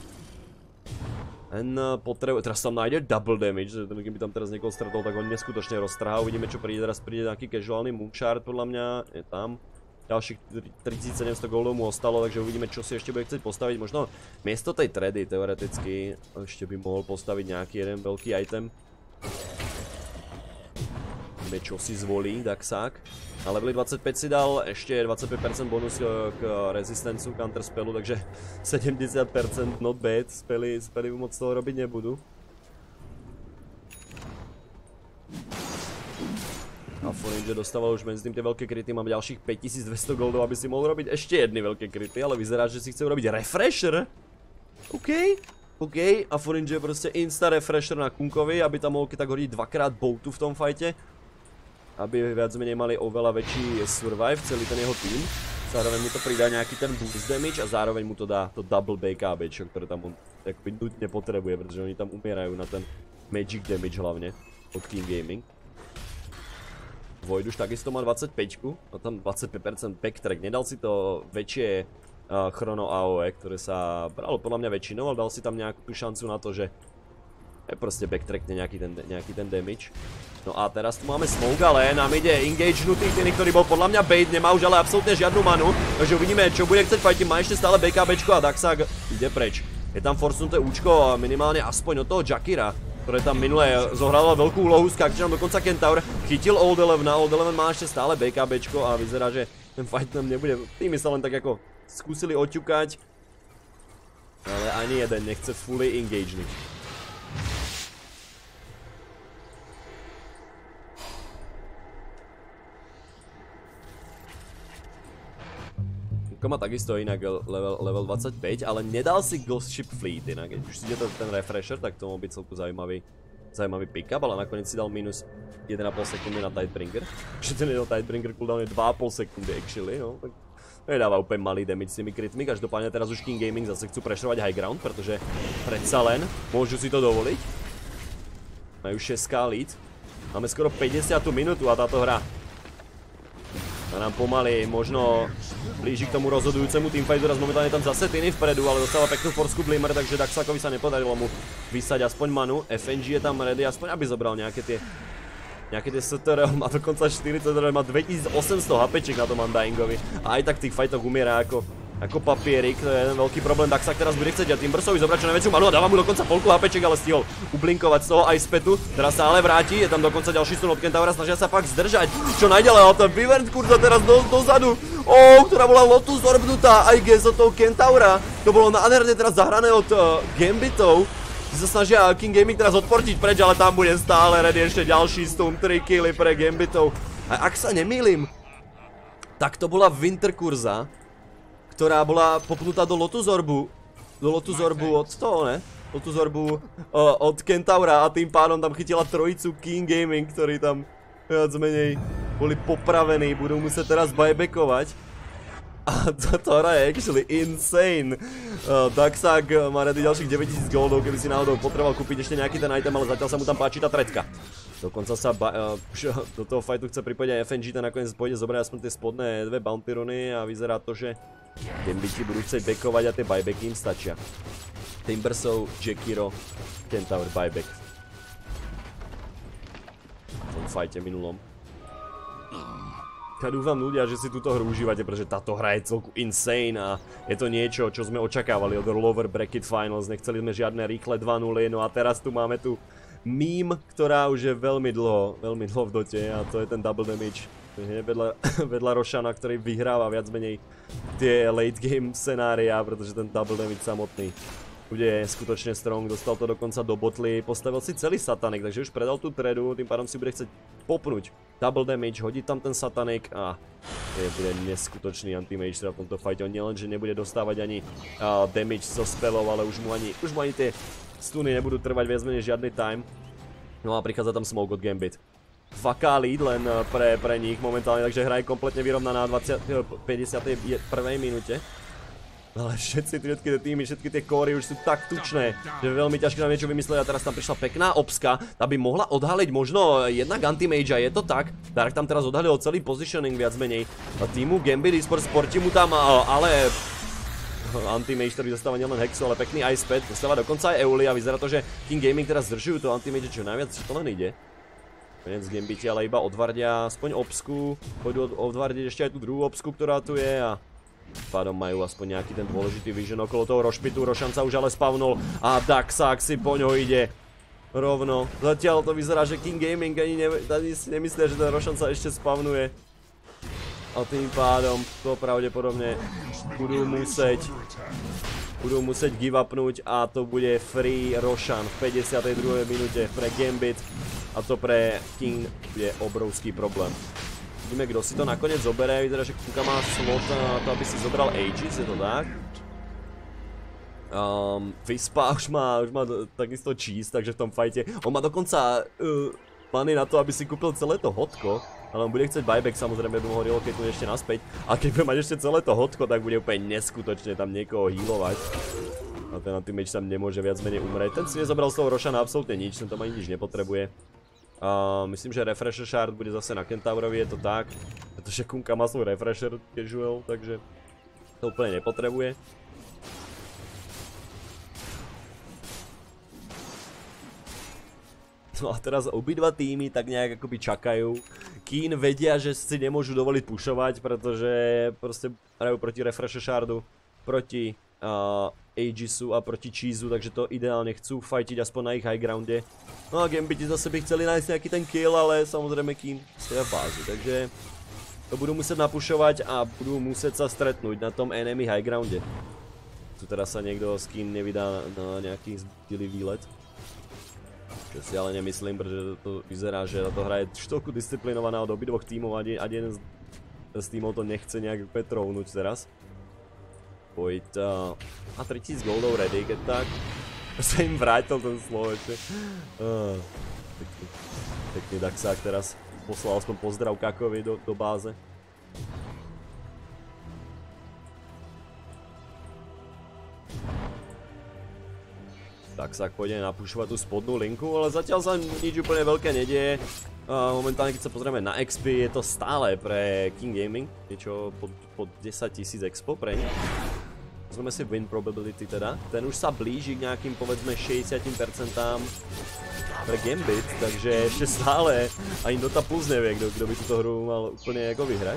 [SPEAKER 1] Ten potrebuje, teraz tam nájde double damage, že ten keby tam teraz niekoho stretol, tak ho neskutočne roztrhá. Uvidíme čo príde, teraz príde nejaký casuálny Moonshard podľa mňa, je tam. Ďalších 3700 goldov mu ostalo, takže uvidíme čo si ešte bude chcieť postaviť. Možno miesto tej tredy teoreticky ešte by mohol postaviť nejaký jeden veľký item. Uvidíme čo si zvolí Daxák. Na leveli 25 si dal ešte 25% bonus k rezistencu counter spelu, takže 70% not bad, spely moc toho robiť nebudú. Aforinge dostával už medzi tým tie veľké kryty, mám ďalších 5200 goldov, aby si mohol robiť ešte jedny veľké kryty, ale vyzerá, že si chce urobiť refresher. OK, Aforinge je proste insta refresher na Kunkovi, aby tam mohol tak hodiť dvakrát boltu v tom fajte. Aby viac menej mali oveľa väčší survive celý ten jeho tým. Zároveň mu to pridá nejaký ten boost damage a zároveň mu to dá to double BKB, ktoré tam on akoby nutne potrebuje, pretože oni tam umierajú na ten magic damage hlavne od King Gaming. Void už takisto má 25-ku, a tam 25% backtrack, nedal si to väčšie chrono AOE, ktoré sa bralo podľa mňa väčšinou, ale dal si tam nejakú šancu na to, že proste backtrackne nejaký ten damage. No a teraz tu máme Smoke, ale nám ide engagenutý Tiny, ktorý bol podľa mňa bait, nemá už ale absolútne žiadnu manu, takže uvidíme čo bude chcieť fightiť, má ešte stále BKBčko a Daxak ide preč. Je tam forsunuté účko minimálne aspoň od toho Jakira, ktoré tam minule zohralo veľkú úlohu, skáče nám dokonca Kentaur, chytil Old Eleven, Old Eleven má ešte stále BKBčko a vyzerá, že ten fight tam nebude, tými sa len tak ako skúsili oťukať, ale ani jeden nechce fully engagenúť. Má takisto inak level 25, ale nedal si Ghost Ship Fleet inak, keď už si ide ten refresher, tak to mohol byť celku zaujímavý pick-up, ale nakoniec si dal minus 1,5 sekundy na Tidebringer. Že ten jeho Tidebringer cooldown je 2,5 sekundy actually, no, tak Nedáva úplne malý damage s tými critmi, každopádne teraz už King Gaming zase chcú prešovať high ground, pretože predsa len môžu si to dovoliť. Majú 6k lead. Máme skoro 50. minútu a táto hra sa nám pomaly možno blíži k tomu rozhodujúcemu teamfightu. Teraz momentálne tam zase Tiny vpredu, ale dostáva peknú forsku Glimmer, takže Daxakovi sa nepodarilo mu vysať aspoň manu. FNG je tam ready, aspoň aby zobral nejaké tie STR, má dokonca 40, má 2800 HPček na tom Undyingovi. A aj tak v tých fightoch umiera ako papierik, to je jeden veľký problém. Daxak teraz bude chcieť a Timbersovi zobrať čo najväčšiu manu a dáva mu dokonca polku HPček, ale stihol ublinkovať z toho aj spätu. Teraz sa ale vráti, je tam dokonca ďalší stun od Kentaura, snažia sa fakt zdržať čo najďalej, ale ten Wyvern kurza teraz dozadu, ktorá bola Lotus orbnutá, aj guess od toho Kentaura. To bolo nádherne teraz zahrané od Gambitov. Sa snažia King Gaming teraz odportiť preč, ale tam bude stále ready ešte ďalší stun, 3 killy pre Gambitov. A ak sa nemýlim, tak to bola Winter Cursa, ktorá bola popnutá do Lotus Orbu od toho, ne? Lotus Orbu od Kentaura a tým pádom tam chytila trojicu King Gaming, ktorí tam viac menej boli popravení, budú musieť teraz buybackovať. A táto hra je actually insane. Daxak má ready ďalších 9000 goldov, keby si náhodou potreboval kúpiť ešte nejaký ten item, ale zatiaľ sa mu tam páči tá tretka. Dokonca sa do toho fightu chce pripojiť aj FNG, ten nakoniec pôjde zobrať aspoň tie spodné dve bounty runy a vyzerá to, že Gambiti budú chcieť backovať a tie buybacky im stačia. Timbersov, Jakiro, Kentaur buyback. V tom fighte minulom. Ja dúfam ľudia, že si túto hru užívate, pretože táto hra je celku insane a je to niečo, čo sme očakávali od Lower Bracket Finals. Nechceli sme žiadne rýchle 2-0, no a teraz tu máme tu meme, ktorá už je veľmi dlho v dote a to je ten double damage. Vedľa Roshana, ktorý vyhráva viac menej tie late game scenária, pretože ten double damage samotný bude skutočne strong, dostal to dokonca do botly, postavil si celý Satanic, takže už predal tú tredu, tým pádom si bude chcieť popnúť double damage, hodí tam ten Satanic a bude neskutočný anti-mage v tomto fighte. On nielen, že nebude dostávať ani damage zo spellov, ale už mu ani tie stuny nebudú trvať viac menej žiadny time. No a prichádza tam smoke od Gambit. 2k lead len pre nich momentálne, takže hra je kompletne vyrovnaná na 51. minúte. Ale všetci tie týmy, všetky tie kóry už sú tak tučné, že je veľmi ťažké nám niečo vymyslieť a teraz tam prišla pekná obska, tá by mohla odhaliť možno jednak anti-mage, je to tak. Dark tam teraz odhalil celý positioning viac menej týmu Gambit Esports, sporti mu tam, ale anti-mage, ktorý dostáva nielen Hexu, ale pekný ice pad, dostáva dokonca aj Euli a vyzerá to, že King Gaming teraz zdržujú to anti-mage čo najviac, čo to len ide. Konec Gambiti, ale iba odvardia aspoň obsku, pôjdu odvardiť ešte aj tú druhú obsku, ktorá tu je a pádom majú aspoň nejaký ten dôležitý vision okolo toho Rošpitu. Rošan sa už ale spavnul a Daxak si po ňo ide rovno. Zatiaľ to vyzerá, že King Gaming ani si nemyslia, že ten Rošan sa ešte spavnuje. A tým pádom to pravdepodobne budú musieť give upnúť a to bude free Rošan v 52. minúte pre Gambit a to pre King je obrovský problém. Vidíme, kto si to nakoniec zoberie, vyzerá, že Kuka má slot na to, aby si zobral Aegis, je to tak? Vispa už má takisto cheese, takže v tom fajte, on má dokonca many na to, aby si kúpil celé to hodko, ale on bude chcieť buyback, samozrejme by mohol relocate ešte naspäť, a keď bude mať ešte celé to hodko, tak bude úplne neskutočne tam niekoho healovať. A ten anti-mage tam nemôže viac menej umrieť, ten si nezobral z toho Roshana absolútne nič, ten tam ani nič nepotrebuje. Myslím, že Refresher Shard bude zase na Kentaurovi, je to tak, pretože Kunka má svoj Refresher casual, takže to úplne nepotrebuje. No a teraz obidva týmy tak nejak akoby čakajú. Keen vedia, že si nemôžu dovoliť pušovať, pretože proste hrajú proti Refresher Shardu, proti Aegisu a proti Cheeseu, takže to ideálne chcú fajtiť aspoň na ich high grounde. No a Gambiti zase by chceli nájsť nejaký ten kill, ale samozrejme Keen stoja v bázi, takže to budú musieť napušovať a budú musieť sa stretnúť na tom enemy high grounde. Tu teraz sa niekto z Keen nevydá na nejaký zbylý výlet. Čo si ale nemyslím, pretože to vyzerá, že táto hra je štoku disciplinovaná od obidvoch tímov a jeden z tímov to nechce nejak petrovnúť teraz. Pojď a 3000 goldov ready, keď tak sa im vrátil ten slovo ešte. Pekný Daxak teraz poslal aspoň pozdrav Kakovi do báze. Tak sa pôjde napušovať tú spodnú linku, ale zatiaľ sa nič úplne veľké nedieje. Momentálne, keď sa pozrieme na XP, je to stále pre King Gaming, niečo pod 10 000 expo pre nich. Pozrieme si win probability teda, ten už sa blíži k nejakým povedzme 60% pre Gambit, takže ešte stále ani Dota Plus nevie, kto by túto hru mal úplne ako vyhrať.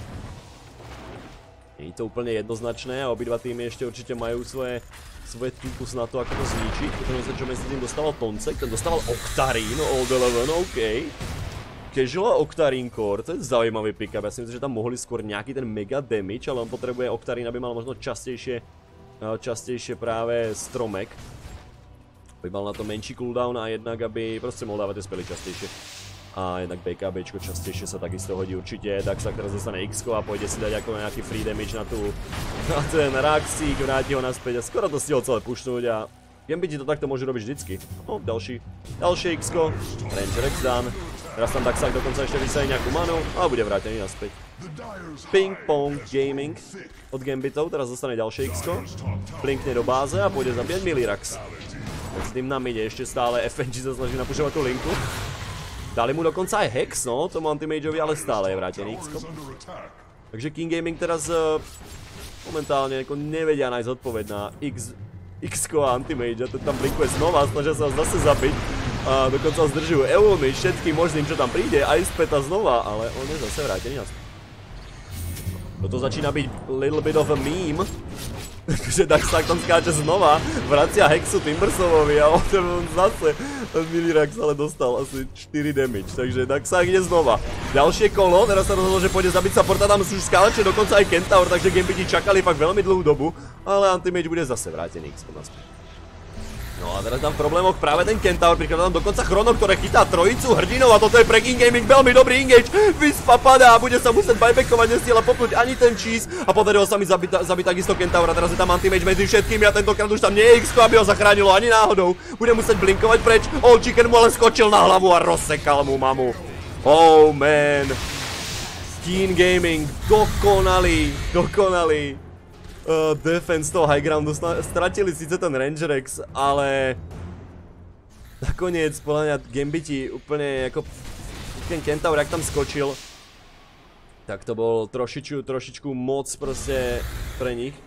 [SPEAKER 1] Nie je to úplne jednoznačné a obidva týmy ešte určite majú svoje typus na to, ako to zničiť. Potom sa čo medzi tým dostával Toncek, ten dostával Octarine, Old Eleven, OK. Casual Octarine Core, to je zaujímavý pick-up, ja si myslím, že tam mohli skôr nejaký ten mega damage, ale on potrebuje Octarine, aby mal možno častejšie práve stromek. Aby mal na to menší cooldown a jednak, aby proste mohol dávať tie spely častejšie. A jednak BKBčko častejšie sa takisto hodí určite, tak sa teraz dostane X-ko a pôjde si dať ako nejaký free damage na ten Raxík, vráti ho naspäť a skoro to stihol celé pušnúť a Gambiti to takto môžu robiť vždycky. No, ďalšie X-ko, Ranger X done, teraz tam Daxak dokonca ešte vysají nejakú manu a bude vrátený naspäť. Ping Pong Gaming od Gambitov, teraz dostane ďalšie X-ko, blinkne do báze a pôjde zabíjať Milirax. S tým na mide ešte stále FNG sa snaží napušovať tú linku. Dali mu dokonca aj Hex, no, tomu Antimageovi, ale stále je vrátený X-ko. Takže King Gaming teraz momentálne nevedia nájsť odpoveď na X-ko a Antimage, a ten tam blinkuje znova, snažia sa ho zase zabiť. A dokonca zdržujú Eulmy všetkým možným, čo tam príde, aj späť znova, ale on je zase vrátený naspäť. Toto začína byť little bit of a meme. Takže Daxak tam skáče znova, vracia Hexu Timbersovovi a on zase Milirax ale dostal asi 4 damage, takže Daxak ide znova. Ďalšie kolo, teraz sa rozhodol, že pôjde zabiť supporta, tam už skáče dokonca aj Kentaur, takže Gambiti čakali fakt veľmi dlhú dobu, ale Antimage bude zase vrátený X-ko naspäť. No a teraz tam v problémoch práve ten Kentaur, prikladá tam dokonca Chrono, ktoré chytá trojicu hrdinov a toto je pre King Gaming veľmi dobrý engage. Wispa padá a bude sa musieť buybackovať, nestihla popnúť ani ten cheese a podarilo sa mi zabiť takisto Kentaur a teraz je tam Antimage medzi všetkými a tentokrát už tam nie je X-ko, aby ho zachránilo ani náhodou. Bude musieť blinkovať preč, Old Chicken mu ale skočil na hlavu a rozsekal mu mamu. Oh man. King Gaming dokonalý. Defense toho high groundu, stratili síce ten Ranger X, ale nakoniec podľa mňa Gambiti úplne ako ten Kentaur, jak tam skočil, tak to bol trošičku moc proste pre nich.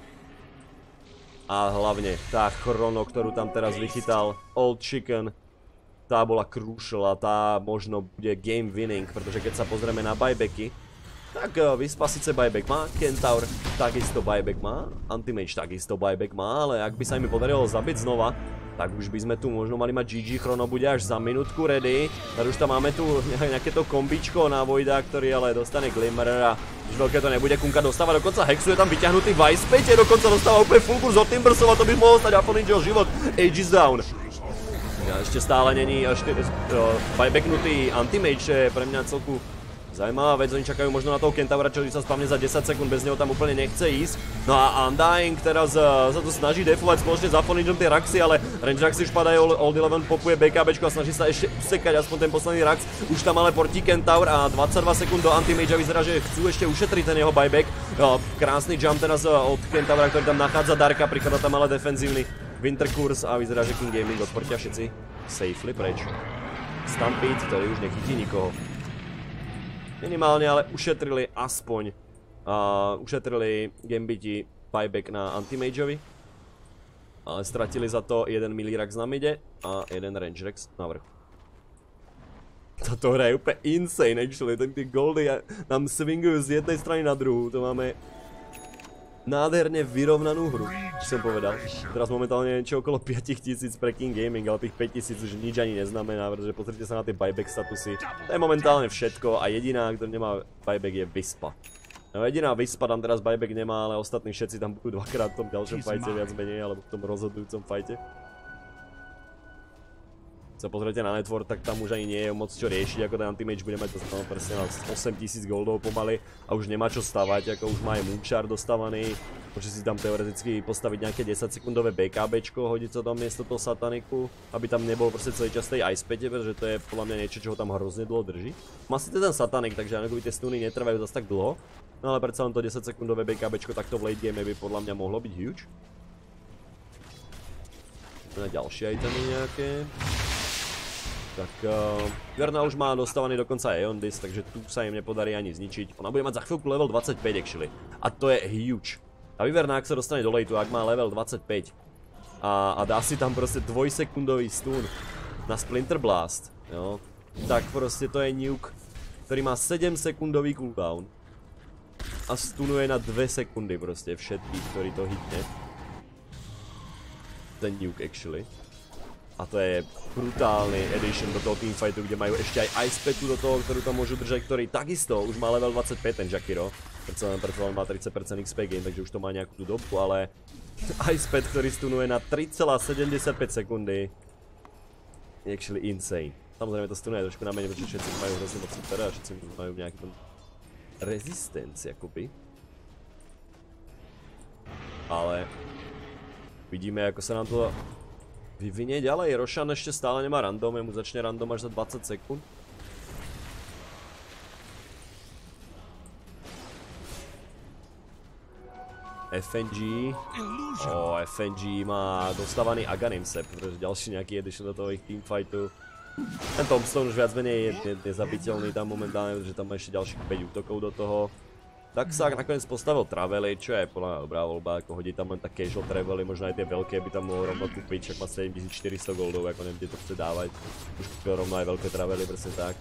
[SPEAKER 1] A hlavne tá Chrono, ktorú tam teraz vychytal Old Chicken, tá bola crucial a tá možno bude game winning, pretože keď sa pozrieme na buybacky, tak Wispa síce buyback má, Kentaur takisto buyback má, Antimage takisto buyback má, ale ak by sa im podarilo zabiť znova, tak už by sme tu možno mali mať GG, Chrono bude až za minútku ready. Tady už tam máme tu nejaké to kombičko na Voida, ktorý ale dostane Glimmer a už veľké to nebude, Kunka dostáva dokonca Hexu, je tam vyťahnutý Vice 5, dokonca dostáva úplne full burst od Timbersov a to by mohol stať Aponinjoho život, Age is down. Ešte stále není buybacknutý Antimage, je pre mňa celku zaujímavá vec, oni čakajú možno na toho Kentaura, čo sa spavne za 10 sekúnd, bez neho tam úplne nechce ísť. No a Undying teraz sa tu snaží defovať spoločne za Aponinjom tie Raxy, ale Ranger Raxy už padajú, Old Eleven popuje BKBčko a snaží sa ešte usekať aspoň ten posledný Rax. Už tam ale portí Kentaur a 22 sekúnd do Antimage a vyzerá, že chcú ešte ušetriť ten jeho buyback. Krásny jump teraz od Kentaura, ktorý tam nachádza Darka, prichádza tam ale defenzívny Winter Curse a vyzerá, že King Gaming odportia všetci safely preč. Stampede, ktorý už nechytí nikoho. Minimálne, ale ušetrili aspoň ušetrili Gambiti buyback na Antimageovi. Ale stratili za to jeden Milirax na mide a jeden Rangerex na vrchu. Toto hra je úplne insane actually, tie goldy nám swingujú z jednej strany na druhú, to máme nádherne vyrovnanú hru, čo som povedal. Teraz momentálne niečo okolo 5000 pre King Gaming, ale tých 5000 už nič ani neznamená, pretože pozrite sa na tie buyback statusy. To je momentálne všetko a jediná, kto nemá buyback je Wispa. No jediná Wispa tam teraz buyback nemá, ale ostatní všetci tam budú dvakrát v tom ďalšom fajte viac menej, alebo v tom rozhodujúcom fajte. Keď sa pozriete na network, tak tam už ani nie je moc čo riešiť, ako ten Antimage bude mať presne 8000 goldov pomaly a už nemá čo stavať, ako už má aj Moonshard dostávaný. Môže si tam teoreticky postaviť nejaké 10 sekundové BKBčko, hodiť sa tam miesto toho Sataniku, aby tam nebol proste celý čas tej Ice Pete, pretože to je podľa mňa niečo, čo ho tam hrozne dlho drží. Má síce ten Satanik, takže akoby tie stuny netrvajú zase tak dlho, no ale predsa len to 10 sekundové BKBčko takto v late game by podľa mňa mohlo byť huge. Na ďalšie itemy nejaké. Tak Verna už má dostávaný dokonca Aeon Disc, takže tu sa im nepodarí ani zničiť. Ona bude mať za chvíľku level 25 actually. A to je huge. A Vyverna, ak sa dostane do lateu, ak má level 25 a dá si tam proste 2-sekundový stun na Splinter Blast, jo, tak proste to je nuke, ktorý má 7-sekundový cooldown a stunuje na 2 sekundy proste všetkých, ktorí to hitne. Ten nuke actually. A to je brutálny addition do toho teamfightu, kde majú ešte aj Ice Petu do toho, ktorú tam môžu držať, ktorý takisto už má level 25 ten Jakiro. Preto len má 30% XP gain, takže už to má nejakú tú dobu, ale Ice Pet, ktorý stunuje na 3,75 sekundy, je actually insane. Samozrejme to stunuje trošku na menej, pretože všetci majú hrozne moc super a všetci majú nejaký ten rezistenci akoby. Ale vidíme, ako sa nám to vyvinie ďalej. Roshan ešte stále nemá random, mu začne random až za 20 sekúnd. FNG. FNG má dostávaný Aghanim Sep, pretože ďalší nejaký edition do toho ich teamfightu. Ten Tombstone už viac menej je nezabiteľný tam momentálne, pretože tam má ešte ďalších 5 útokov do toho. Tak sa nakoniec postavil Travely, čo je podľa mňa dobrá voľba, ako hodí tam len tak casual Travely, možno aj tie veľké by tam mohol rovno kúpiť, však má 7400 goldov, ako neviem, kde to chce dávať. Už kúpil rovno aj veľké Travely, presne tak.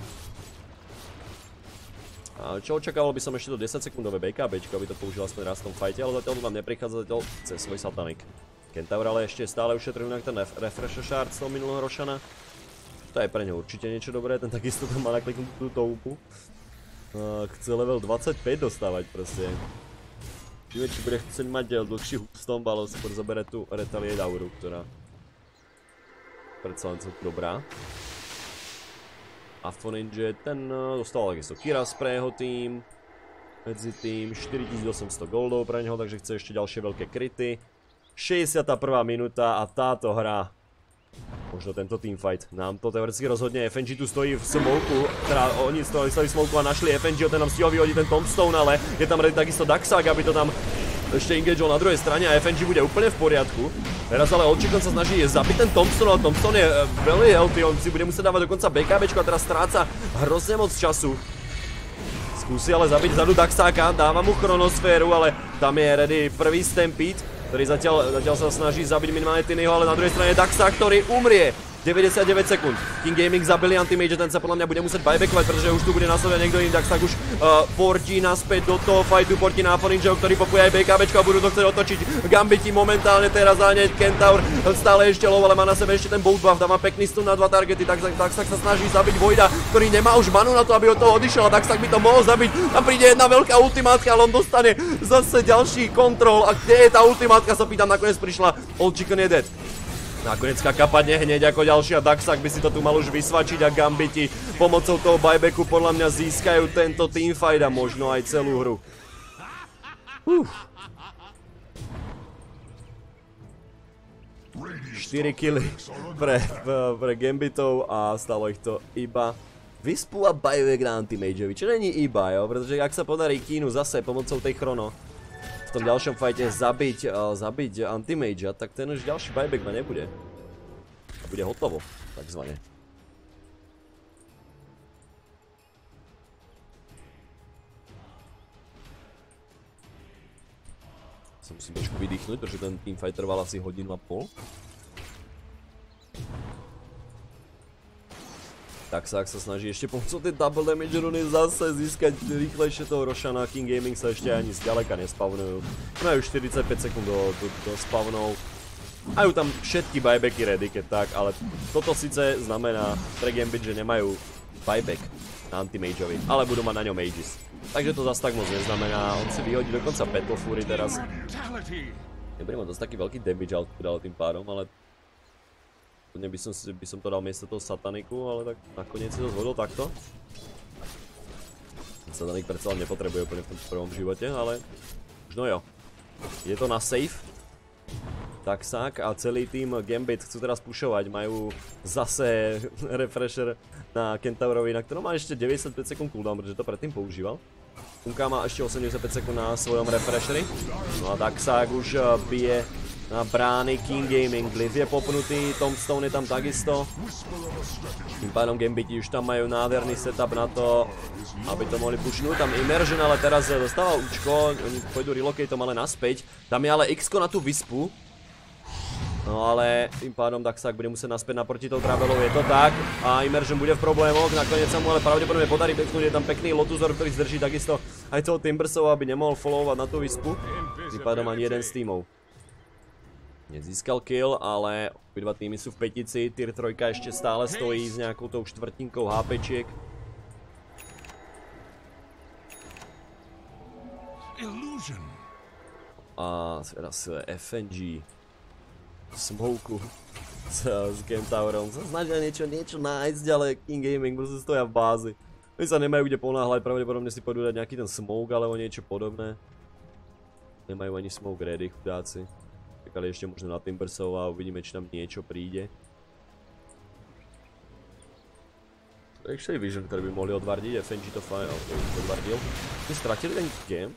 [SPEAKER 1] A čo očakával by som ešte do 10 sekundové BKBčko, aby to použil aspoň raz v tom fajte, ale zatiaľ to nám neprichádza zatiaľ cez svoj Satanic. Kentaur ale ešte stále ušetril na ten Refresher Shard z toho minulého Roshana. To je pre ňo určite niečo dobré, ten takisto tam má nakliknúť tú toupu. Chce level 25 dostávať proste. Čiže či bude chcieť mať dlhší Hoopstomp, ale skôr zabere tú Retaliate Auru, ktorá predsa len celku dobrá. A Foninge, ten dostal takisto Kiras pre jeho tým. Medzi tým 4800 goldov pre neho, takže chce ešte ďalšie veľké kryty. 61. minúta a táto hra, možno tento teamfight, nám to teoreticky rozhodne. FNG tu stojí v smoku, teda oni stali v smoku a našli FNG, ten nám stihol vyhodiť ten Tombstone, ale je tam ready takisto Daxak, aby to tam ešte engageol na druhej strane a FNG bude úplne v poriadku. Teraz ale Oldchicken sa snaží zabiť ten Tombstone, ale Tombstone je veľmi healthy, on si bude musieť dávať dokonca BKBčko a teraz stráca hrozne moc času. Skúsi ale zabiť vzadu Daxaka, dáva mu chronosféru, ale tam je ready prvý Stampede, ktorý zatiaľ sa snaží zabiť minimálne Tinyho, ale na druhej strane Daxak, ktorý umrie. 99 sekúnd. King Gaming zabili Anti-Mage, ten sa podľa mňa bude musieť buybackovať, pretože už tu bude nasledovať niekto iný, tak už Forti naspäť do toho fightu, Forti na Foningeho, ktorý popuje aj BKBčko a budú to chcieť otočiť. Gambiti momentálne teraz záňať Kentaur, stále ešte low, ale má na sebe ešte ten bolt buff, dáva pekný stun na 2 targety, tak sa snaží zabiť Voida, ktorý nemá už manu na to, aby od toho odišiel, a tak by to mohol zabiť. Tam príde jedna veľká ultimátka, ale on dostane zase ďalší kontrol. A kde je tá ultimátka, sa pýtam, nakoniec prišla. Oldchicken je dead. Nakoniec Kaka padne hneď ako ďalšia, Daxak by si to tu mal už vysvačiť a Gambiti pomocou toho buybacku podľa mňa získajú tento teamfight a možno aj celú hru. 4 killy pre Gambitov a stalo ich to iba Wispu a buyback na Anti-Mageovi, čo není iba, jo, pretože ak sa podarí Kínu zase pomocou tej chrono v tom ďalšom fajte zabiť Anti-Magea, tak ten už ďalší buyback ma nebude. A bude hotovo, takzvané. Sa musím trošku vydýchnuť, pretože ten teamfight trval asi hodinu a pol. Tak sa snaží ešte pomocou tej double damage runy zase získať rýchlejšie toho Roshana. King Gaming sa ešte ani zďaleka nespavnujú. Majú 45 sekúnd do spavnov. Majú tam všetky buybacky ready, keď tak, ale toto síce znamená pre Gambit, že nemajú buyback na Anti-Mageovi, ale budú mať na ňom Mages. Takže to zase tak moc neznamená, on si vyhodí dokonca Battle Fury teraz. Nebude mať dosť taký veľký damage output, ale tým pádom, ale by som to dal miesto toho Sataniku, ale tak nakoniec si to zhodol takto. Satanik predsa len nepotrebuje úplne v tom prvom živote, ale už no jo. Je to na safe. Daxak a celý tým Gambit chcú teraz pušovať, majú zase refresher na Kentaurovi, na ktorom má ešte 95 sekúnd cooldown, pretože to predtým používal. Unka má ešte 85 sekúnd na svojom refresheri. No a Daxak už bije na brány King Gaming. Glyph je popnutý, Tombstone je tam takisto. Tým pádom Gambiti už tam majú nádherný setup na to, aby to mohli pušnúť. Tam Immersion, ale teraz dostáva účko, oni pôjdu relocateom ale naspäť. Tam je ale X-ko na tú vyspu. No ale tým pádom Daxak bude musieť naspäť naproti tou Travelou, je to tak. A Immersion bude v problémoch, nakoniec sa mu ale pravdepodobne podarí backnúť, je tam pekný Lotusor, ktorý zdrží takisto aj toho Timbersov, aby nemohol followovať na tú vyspu. Tým pádom ani jeden z tímov nezískal kill, ale obidva týmy sú v petici, tier 3 ešte stále stojí s nejakou tou štvrtinkou HPčiek. A teraz FNG Smoku s Kentaurom sa snažia niečo nájsť, ale King Gaming proste stoja v bázi. Oni sa nemajú kde ponáhľať, pravdepodobne si pôjdu dať nejaký ten smoke alebo niečo podobné. Nemajú ani smoke ready, chudáci. Čakali ešte možno na Timbersov a uvidíme, či tam niečo príde. Actually Vision, ktorý by mohli odvardiť, FNG to fajn, odvardil. My stratili ten game.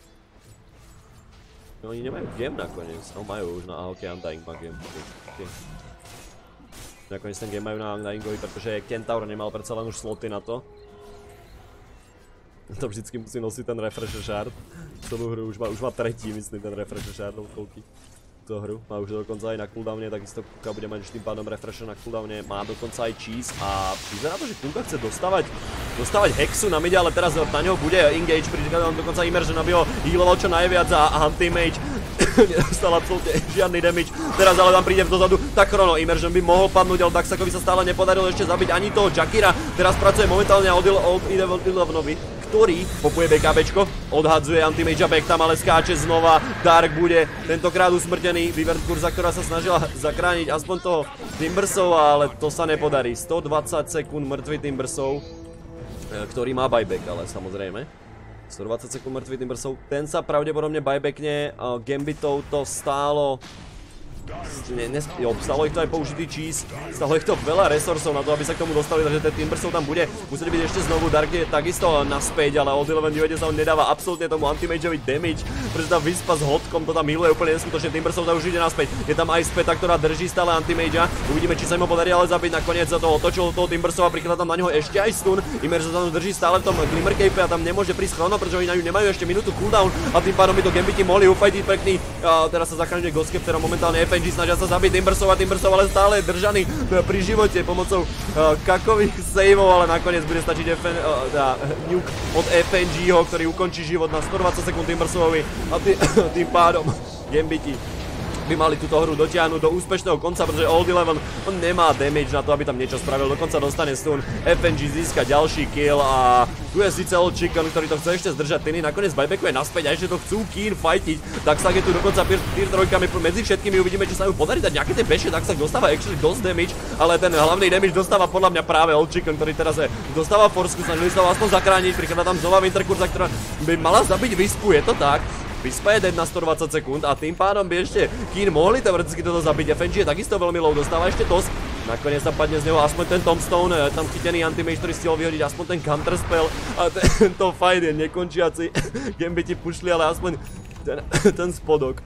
[SPEAKER 1] No oni nemajú game nakoniec, no majú už na ok, Undying má game. Okay. Nakoniec ten game majú na Undyingovi, pretože Kentaur nemal predsa len už sloty na to. To vždycky musí nosiť ten refresher shard. Celú hru už má tretí, myslím, ten refresher shard koľky. Tú hru má už dokonca aj na cooldowne, takisto Kuka bude mať tým pádom refresher na cooldowne, má dokonca aj cheese a vyzerá to, že Kuka chce dostávať hexu na mide, ale teraz na ňo bude engage, príklad dokonca Immersion, aby ho healoval čo najviac a Anti-Mage nedostal absolútne žiadny damage. Teraz ale tam príde dozadu, tak Chrono Immersion by mohol padnúť, ale Daxakovi sa stále nepodarilo ešte zabiť ani toho Jakira. Teraz pracuje momentálne od Ilevnovi, ktorý popuje BKBčko, odhadzuje Anti-Mage a back tam, ale skáče znova. Dark bude tentokrát usmrtený, Vivert Kurza, ktorá sa snažila zachrániť aspoň toho Timbersov, ale to sa nepodarí. 120 sekúnd mŕtvy Timbersov, ktorý má buyback, ale samozrejme. 120 sekúnd mŕtvy Timbersov, ten sa pravdepodobne buybackne, Gambitov to stálo. Stalo ich to aj použitý cheese, stalo ich to veľa resursov na to, aby sa k tomu dostali, takže ten Timbersov tam bude musieť byť ešte znovu. Dark je takisto naspäť, ale od 11 sa on nedáva absolútne tomu Anti-Mageovi damage, pretože tá Vispa s hodkom to tam healuje úplne neskutočne. Timbersov už ide naspäť, je tam aj Speta, ktorá drží stále Anti-Magea, uvidíme, či sa im ho podarí ale zabiť. Nakoniec sa to otočilo toho Timbersova, prichádza tam na neho ešte aj stun. Immersion sa tam drží stále v tom Glimmer Cape a tam nemôže prísť Chrono, pretože oni nemajú ešte minútu cooldown a tým pádom by to Gambiti mohli ufajtiť pekný. Teraz sa zachraňuje Ghostcaptera, momentálne FNG snažia sa zabiť Timbersov ale stále je držaný pri živote pomocou kakových saveov, ale nakoniec bude stačiť nuke od FNGho, ktorý ukončí život na 120 sekúnd Timbersovovi a tým pádom Gambiti by mali túto hru dotiahnuť do úspešného konca, pretože Old Eleven on nemá damage na to, aby tam niečo spravil, dokonca dostane stun, FNG získa ďalší kill a tu je síce Old Chicken, ktorý to chce ešte zdržať, Tiny nakoniec buybackuje naspäť a ešte to chcú Keen fightiť, Daxak je tu dokonca tier 3 medzi všetkými, uvidíme, či sa mu podarí dať nejaké tie beše. Daxak dostáva actually dosť damage, ale ten hlavný damage dostáva podľa mňa práve Old Chicken, ktorý teraz dostáva forsku, snažili sa ho aspoň zachrániť, prichádza tam znova Winter Cursa, ktorá by mala zabiť Vispu, je to tak. Vispa je dead na 120 sekúnd a tým pádom by ešte Keen mohli teoreticky toto zabiť. FNG je takisto veľmi low, dostáva ešte dosť. Nakoniec tam padne z neho aspoň ten Tombstone, tam chytený Anti-Mage, ktorý stihol vyhodiť aspoň ten counter spell a tento fight je nekončiaci. Gambiti pušli, ale aspoň ten spodok.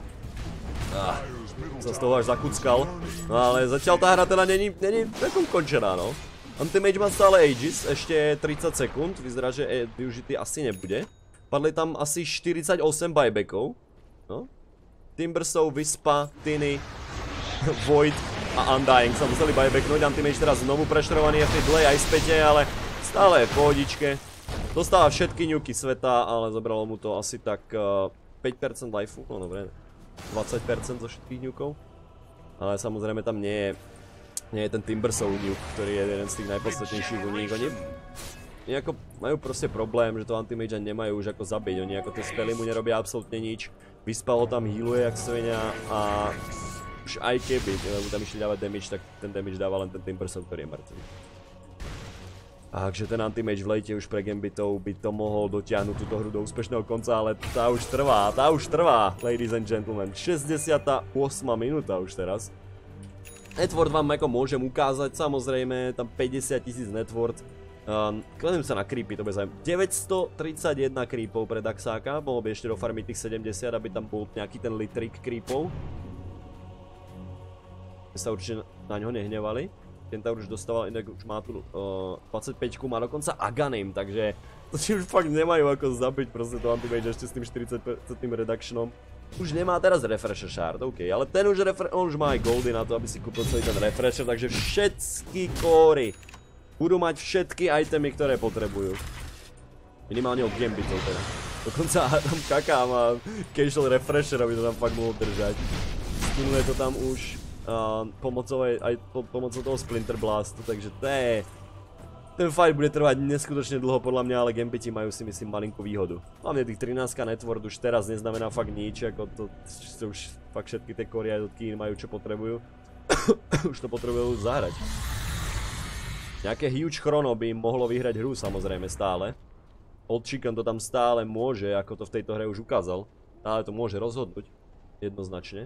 [SPEAKER 1] Sa z toho až zakuckal, no ale zatiaľ tá hra teda není takom končená, no. Anti-Mage má stále Aegis, ešte 30 sekúnd, vyzerá, že využitý asi nebude. Padli tam asi 48 buybackov, no. Timbersov, Vispa, Tiny, Void a Undying sa museli buybacknúť. Anti-Mage teraz znovu preštrovaný v tej dlej aj späte, ale stále je v pohodičke. Dostáva všetky ňuky sveta, ale zobralo mu to asi tak 5% lifeu, no dobre, 20% zo všetkých ňukov. Ale samozrejme tam nie je ten Timbersov ňuk, ktorý je jeden z tých najpodstatnejších u nich. Oni nejako majú proste problém, že to Anti-Magea nemajú už ako zabiť, oni ako tie spely mu nerobia absolútne nič. Vispa ho tam healuje jak svenia a už aj keby mu tam išli dávať damage, tak ten damage dáva len ten Timbersov, ktorý je mŕtvý. Takže ten Anti-Mage v lejte už pre Gambitov by to mohol dotiahnuť túto hru do úspešného konca, ale tá už trvá, ladies and gentlemen. 68. minúta už teraz. Networth vám ako môžem ukázať, samozrejme, tam 50 000 networth. Kladím sa na creepy, to bude zaujímavé. 931 creepov pre Daxáka, mohol by ešte dofarmiť tých 70, aby tam bol nejaký ten litrik creepov. sa určite na ňo nehnevali. Kentaur už dostával, inak už má tu 25, má dokonca Aghanim, takže to si už fakt nemajú ako zabiť proste to anti-mage ešte s tým 40% reductionom. Už nemá teraz refresher shard, OK, ale ten už on už má aj goldy na to, aby si kúpil celý ten refresher, takže všetky kóry budú mať všetky itemy, ktoré potrebujú. Minimálne od gambitov teda. Dokonca tam Kaká má casual refresher, aby to tam fakt mohol držať. Stunuje to tam už pomocou toho Splinter Blastu, takže to je... Ten fight bude trvať neskutočne dlho podľa mňa, ale Gambiti majú si myslím malinkú výhodu. Hlavne tých 13 network už teraz neznamená fakt nič, ako to už fakt všetky tie core jednotky majú čo potrebujú. Už to potrebujú zahrať. Nejaké huge chrono by im mohlo vyhrať hru samozrejme stále. Old Chicken to tam stále môže, ako to v tejto hre už ukázal. Ale to môže rozhodnúť, jednoznačne.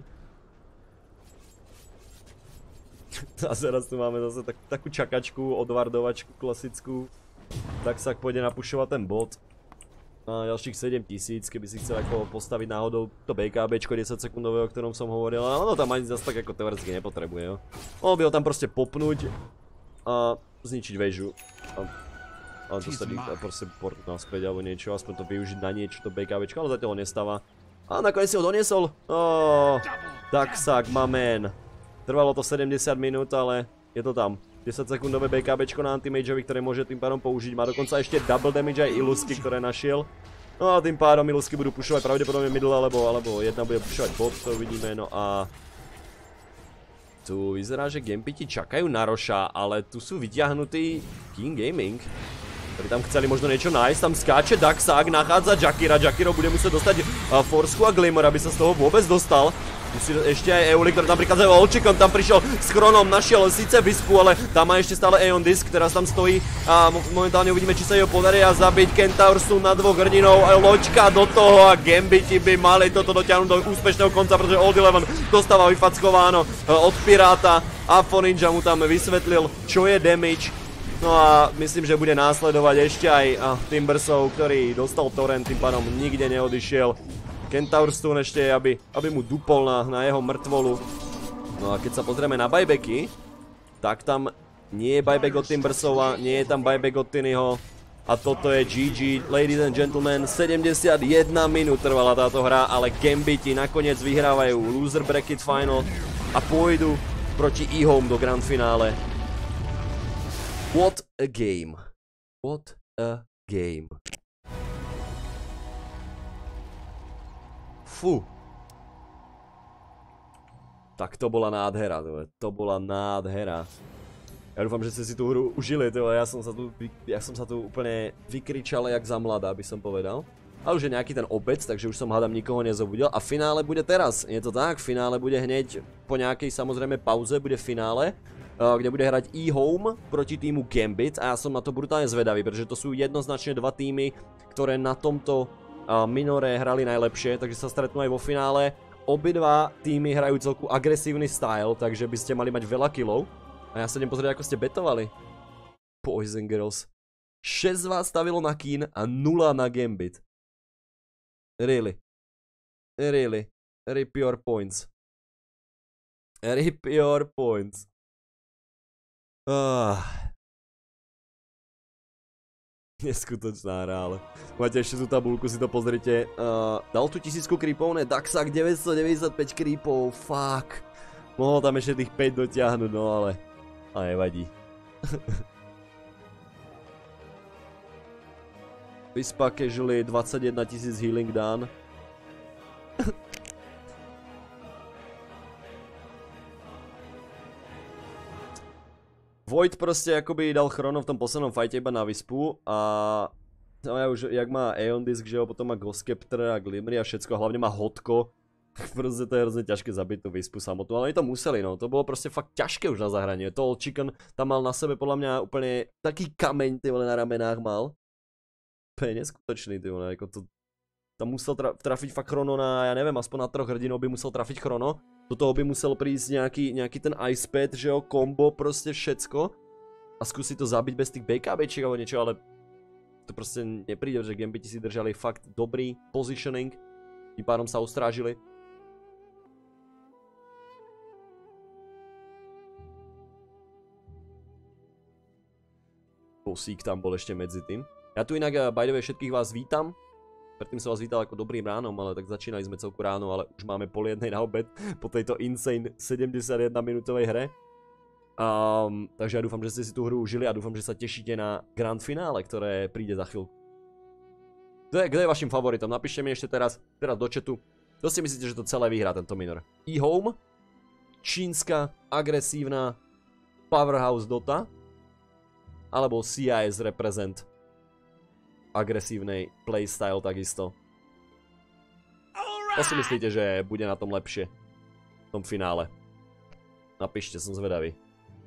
[SPEAKER 1] A teraz tu máme zase takú čakačku, odvardovačku klasickú. Tak sa pôjde napušovať ten bot. Na ďalších 7000, keby si chcel ako postaviť náhodou to BKBčko 10 sekundového, o ktorom som hovoril. Ale ono tam ani zase tak ako teoreticky nepotrebuje, jo. Mohol by ho tam proste popnúť a zničiť väžu. A dostať proste port naspäť alebo niečo, aspoň to využiť na niečo to BKBčko, ale zatiaľ ho nestáva. A nakoniec si ho doniesol. Daksak, my man. Trvalo to 70 minút, ale je to tam. 10 sekundové BKBčko na anti-mageovi, ktoré môže tým pádom použiť. Má dokonca ešte double damage aj ilusky, ktoré našiel. No a tým pádom ilusky budú pušovať pravdepodobne middle, alebo jedna bude pušovať bot, to uvidíme. No a... Tu vyzerá, že Gambiti čakajú na Roša, ale tu sú vyťahnutí King Gaming. Ktorí tam chceli možno niečo nájsť, tam skáče Daksak, nachádza Jakira, Jakiro bude musieť dostať Forsku a Glimmer, aby sa z toho vôbec dostal. Tu si ešte aj Euli, ktorý tam prichádzajú Olčikon, tam prišiel s Chronom, našiel síce Vispu, ale tam má ešte stále Aeon Disc, teraz tam stojí a momentálne uvidíme, či sa jeho podarí a zabiť Kentaur sú na dvoch hrdinov, loďka do toho a Gambiti by mali toto dotiahnuť do úspešného konca, pretože Old Eleven dostáva vyfackováno od Piráta a Foninja mu tam vysvetlil, čo je damage. No a myslím, že bude následovať ešte aj Timbersov, ktorý dostal torrent, tým pádom nikde neodišiel. Kentaur Stone ešte, aby mu dupol na jeho mŕtvolu. No a keď sa pozrieme na buybacky, tak tam nie je buyback od Timbersova, nie je tam buyback od Tinyho. A toto je GG, ladies and gentlemen, 71 minút trvala táto hra, ale Gambiti nakoniec vyhrávajú loser bracket final a pôjdu proti E-Home do grand finále. What a game. What a game. Fú. Tak to bola nádhera, to bola nádhera. Ja dúfam, že ste si tú hru užili, ja som sa tu úplne vykričal jak za mladá, by som povedal. A už je nejaký ten obec, takže už som hádam nikoho nezobudil. A finále bude teraz, je to tak? Finále bude hneď po nejakej samozrejme pauze, bude finále. Kde bude hrať E-Home proti týmu Gambit a ja som na to brutálne zvedavý, pretože to sú jednoznačne dva týmy, ktoré na tomto minore hrali najlepšie, takže sa stretnú aj vo finále. Obidva týmy hrajú celku agresívny style, takže by ste mali mať veľa killov. A ja sa idem pozrieť, ako ste betovali. Boys and girls. 6 z vás stavilo na Keen a 0 na Gambit. Really. Really. Rip your points. Rip your points. Neskutočná hra, ale máte ešte tú tabulku, si to pozrite. Dal tu 1000 creepov, ne? Daksak 995 creepov, fuck. Mohol tam ešte tých 5 dotiahnuť, no ale nevadí. Vispa casually 21 000 healing done. Void proste akoby dal chrono v tom poslednom fajte iba na Vispu a no ja už, jak má Aeon Disc, že ho potom má Ghost Scepter a Glimmery a všetko, a hlavne má Hotko, tak proste to je hrozne ťažké zabiť tú Vispu samotnú, ale oni to museli, no, to bolo proste fakt ťažké už na zahranie. To Old Chicken tam mal na sebe podľa mňa úplne taký kameň, ty vole, na ramenách mal. To je neskutočný, ty vole, ako to... Tam musel trafiť fakt chrono na, ja neviem, aspoň na 3 hrdinov by musel trafiť chrono. Do toho by musel prísť nejaký ten Ice Pad, že jo, kombo, proste všetko. A skúsiť to zabiť bez tých BKBčiek alebo niečo, ale to proste nepríde, že Gambiti si držali fakt dobrý positioning. Tým pádom sa ustrážili. Bosík tam bol ešte medzi tým. Ja tu inak, by the way, všetkých vás vítam. Predtým som vás vítal ako dobrým ránom, ale tak začínali sme celku ráno, ale už máme 12:30 na obed po tejto insane 71 minútovej hre. Takže ja dúfam, že ste si tú hru užili a dúfam, že sa tešíte na grand finále, ktoré príde za chvíľku. Kto je vašim favoritom? Napíšte mi ešte teraz do chatu. Kto si myslíte, že to celé vyhrá tento minor? eHome, čínska, agresívna Powerhouse Dota, alebo CIS Represent agresívnej playstyle takisto. To si myslíte, že bude na tom lepšie v tom finále? Napíšte, som zvedavý.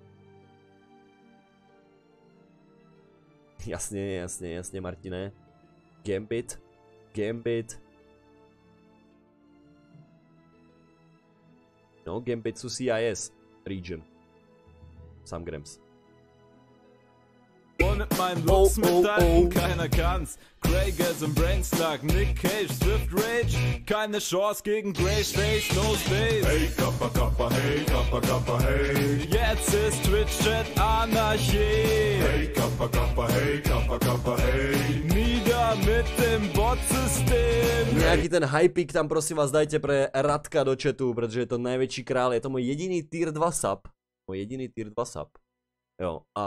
[SPEAKER 1] Jasne, Martine. Gambit. No, Gambit sú CIS Region. Sam Grams.
[SPEAKER 2] Und mit meinen Looks mithalten, keiner kann's. Greygas im Brainslug, Nick Cage, Swift Rage. Keine Chance gegen Grey Face, no space.
[SPEAKER 3] Hey, Kappa, Kappa, hey, Kappa, Kappa, hey.
[SPEAKER 2] Jetzt ist Twitch-Chat Anarchie.
[SPEAKER 3] Hey, Kappa, Kappa, hey, Kappa, Kappa, hey.
[SPEAKER 2] Nieder mit dem Bot-Systém.
[SPEAKER 1] Nejaký ten hypík tam prosím vás dajte pre Radka do chatu, pretože je to najväčší král. Je to môj jediný tier 2 sub. Jo, a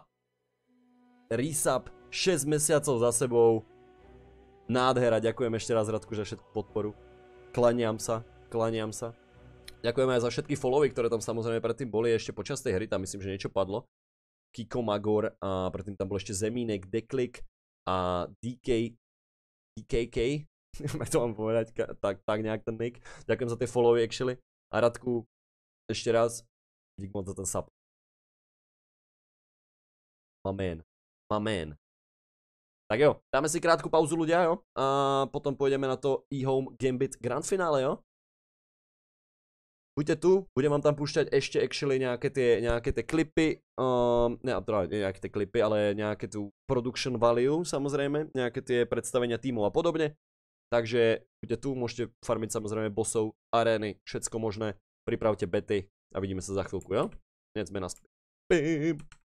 [SPEAKER 1] resub 6 mesiacov za sebou. Nádhera, ďakujem ešte raz Radku za všetku podporu. Klaniam sa. Ďakujem aj za všetky followy, ktoré tam samozrejme predtým boli ešte počas tej hry, tam myslím, že niečo padlo. Kiko Magor a predtým tam bol ešte Zemínek, Deklik a DKK. Jak to mám povedať, tak nejak ten nick. Ďakujem za tie followy actually. A Radku, ešte raz, dík moc za ten sub. Amen. Tak jo, dáme si krátku pauzu ľudia, jo? A potom pôjdeme na to eHome Gambit Grand Finale, jo? Buďte tu, budem vám tam púšťať ešte actually nejaké tie klipy, nejaké tie klipy, ale nejaké tu production value, samozrejme, nejaké tie predstavenia tímov a podobne. Takže buďte tu, môžete farmiť samozrejme bossov, arény, všetko možné, pripravte bety a vidíme sa za chvíľku, jo? Hneď sme naspäť.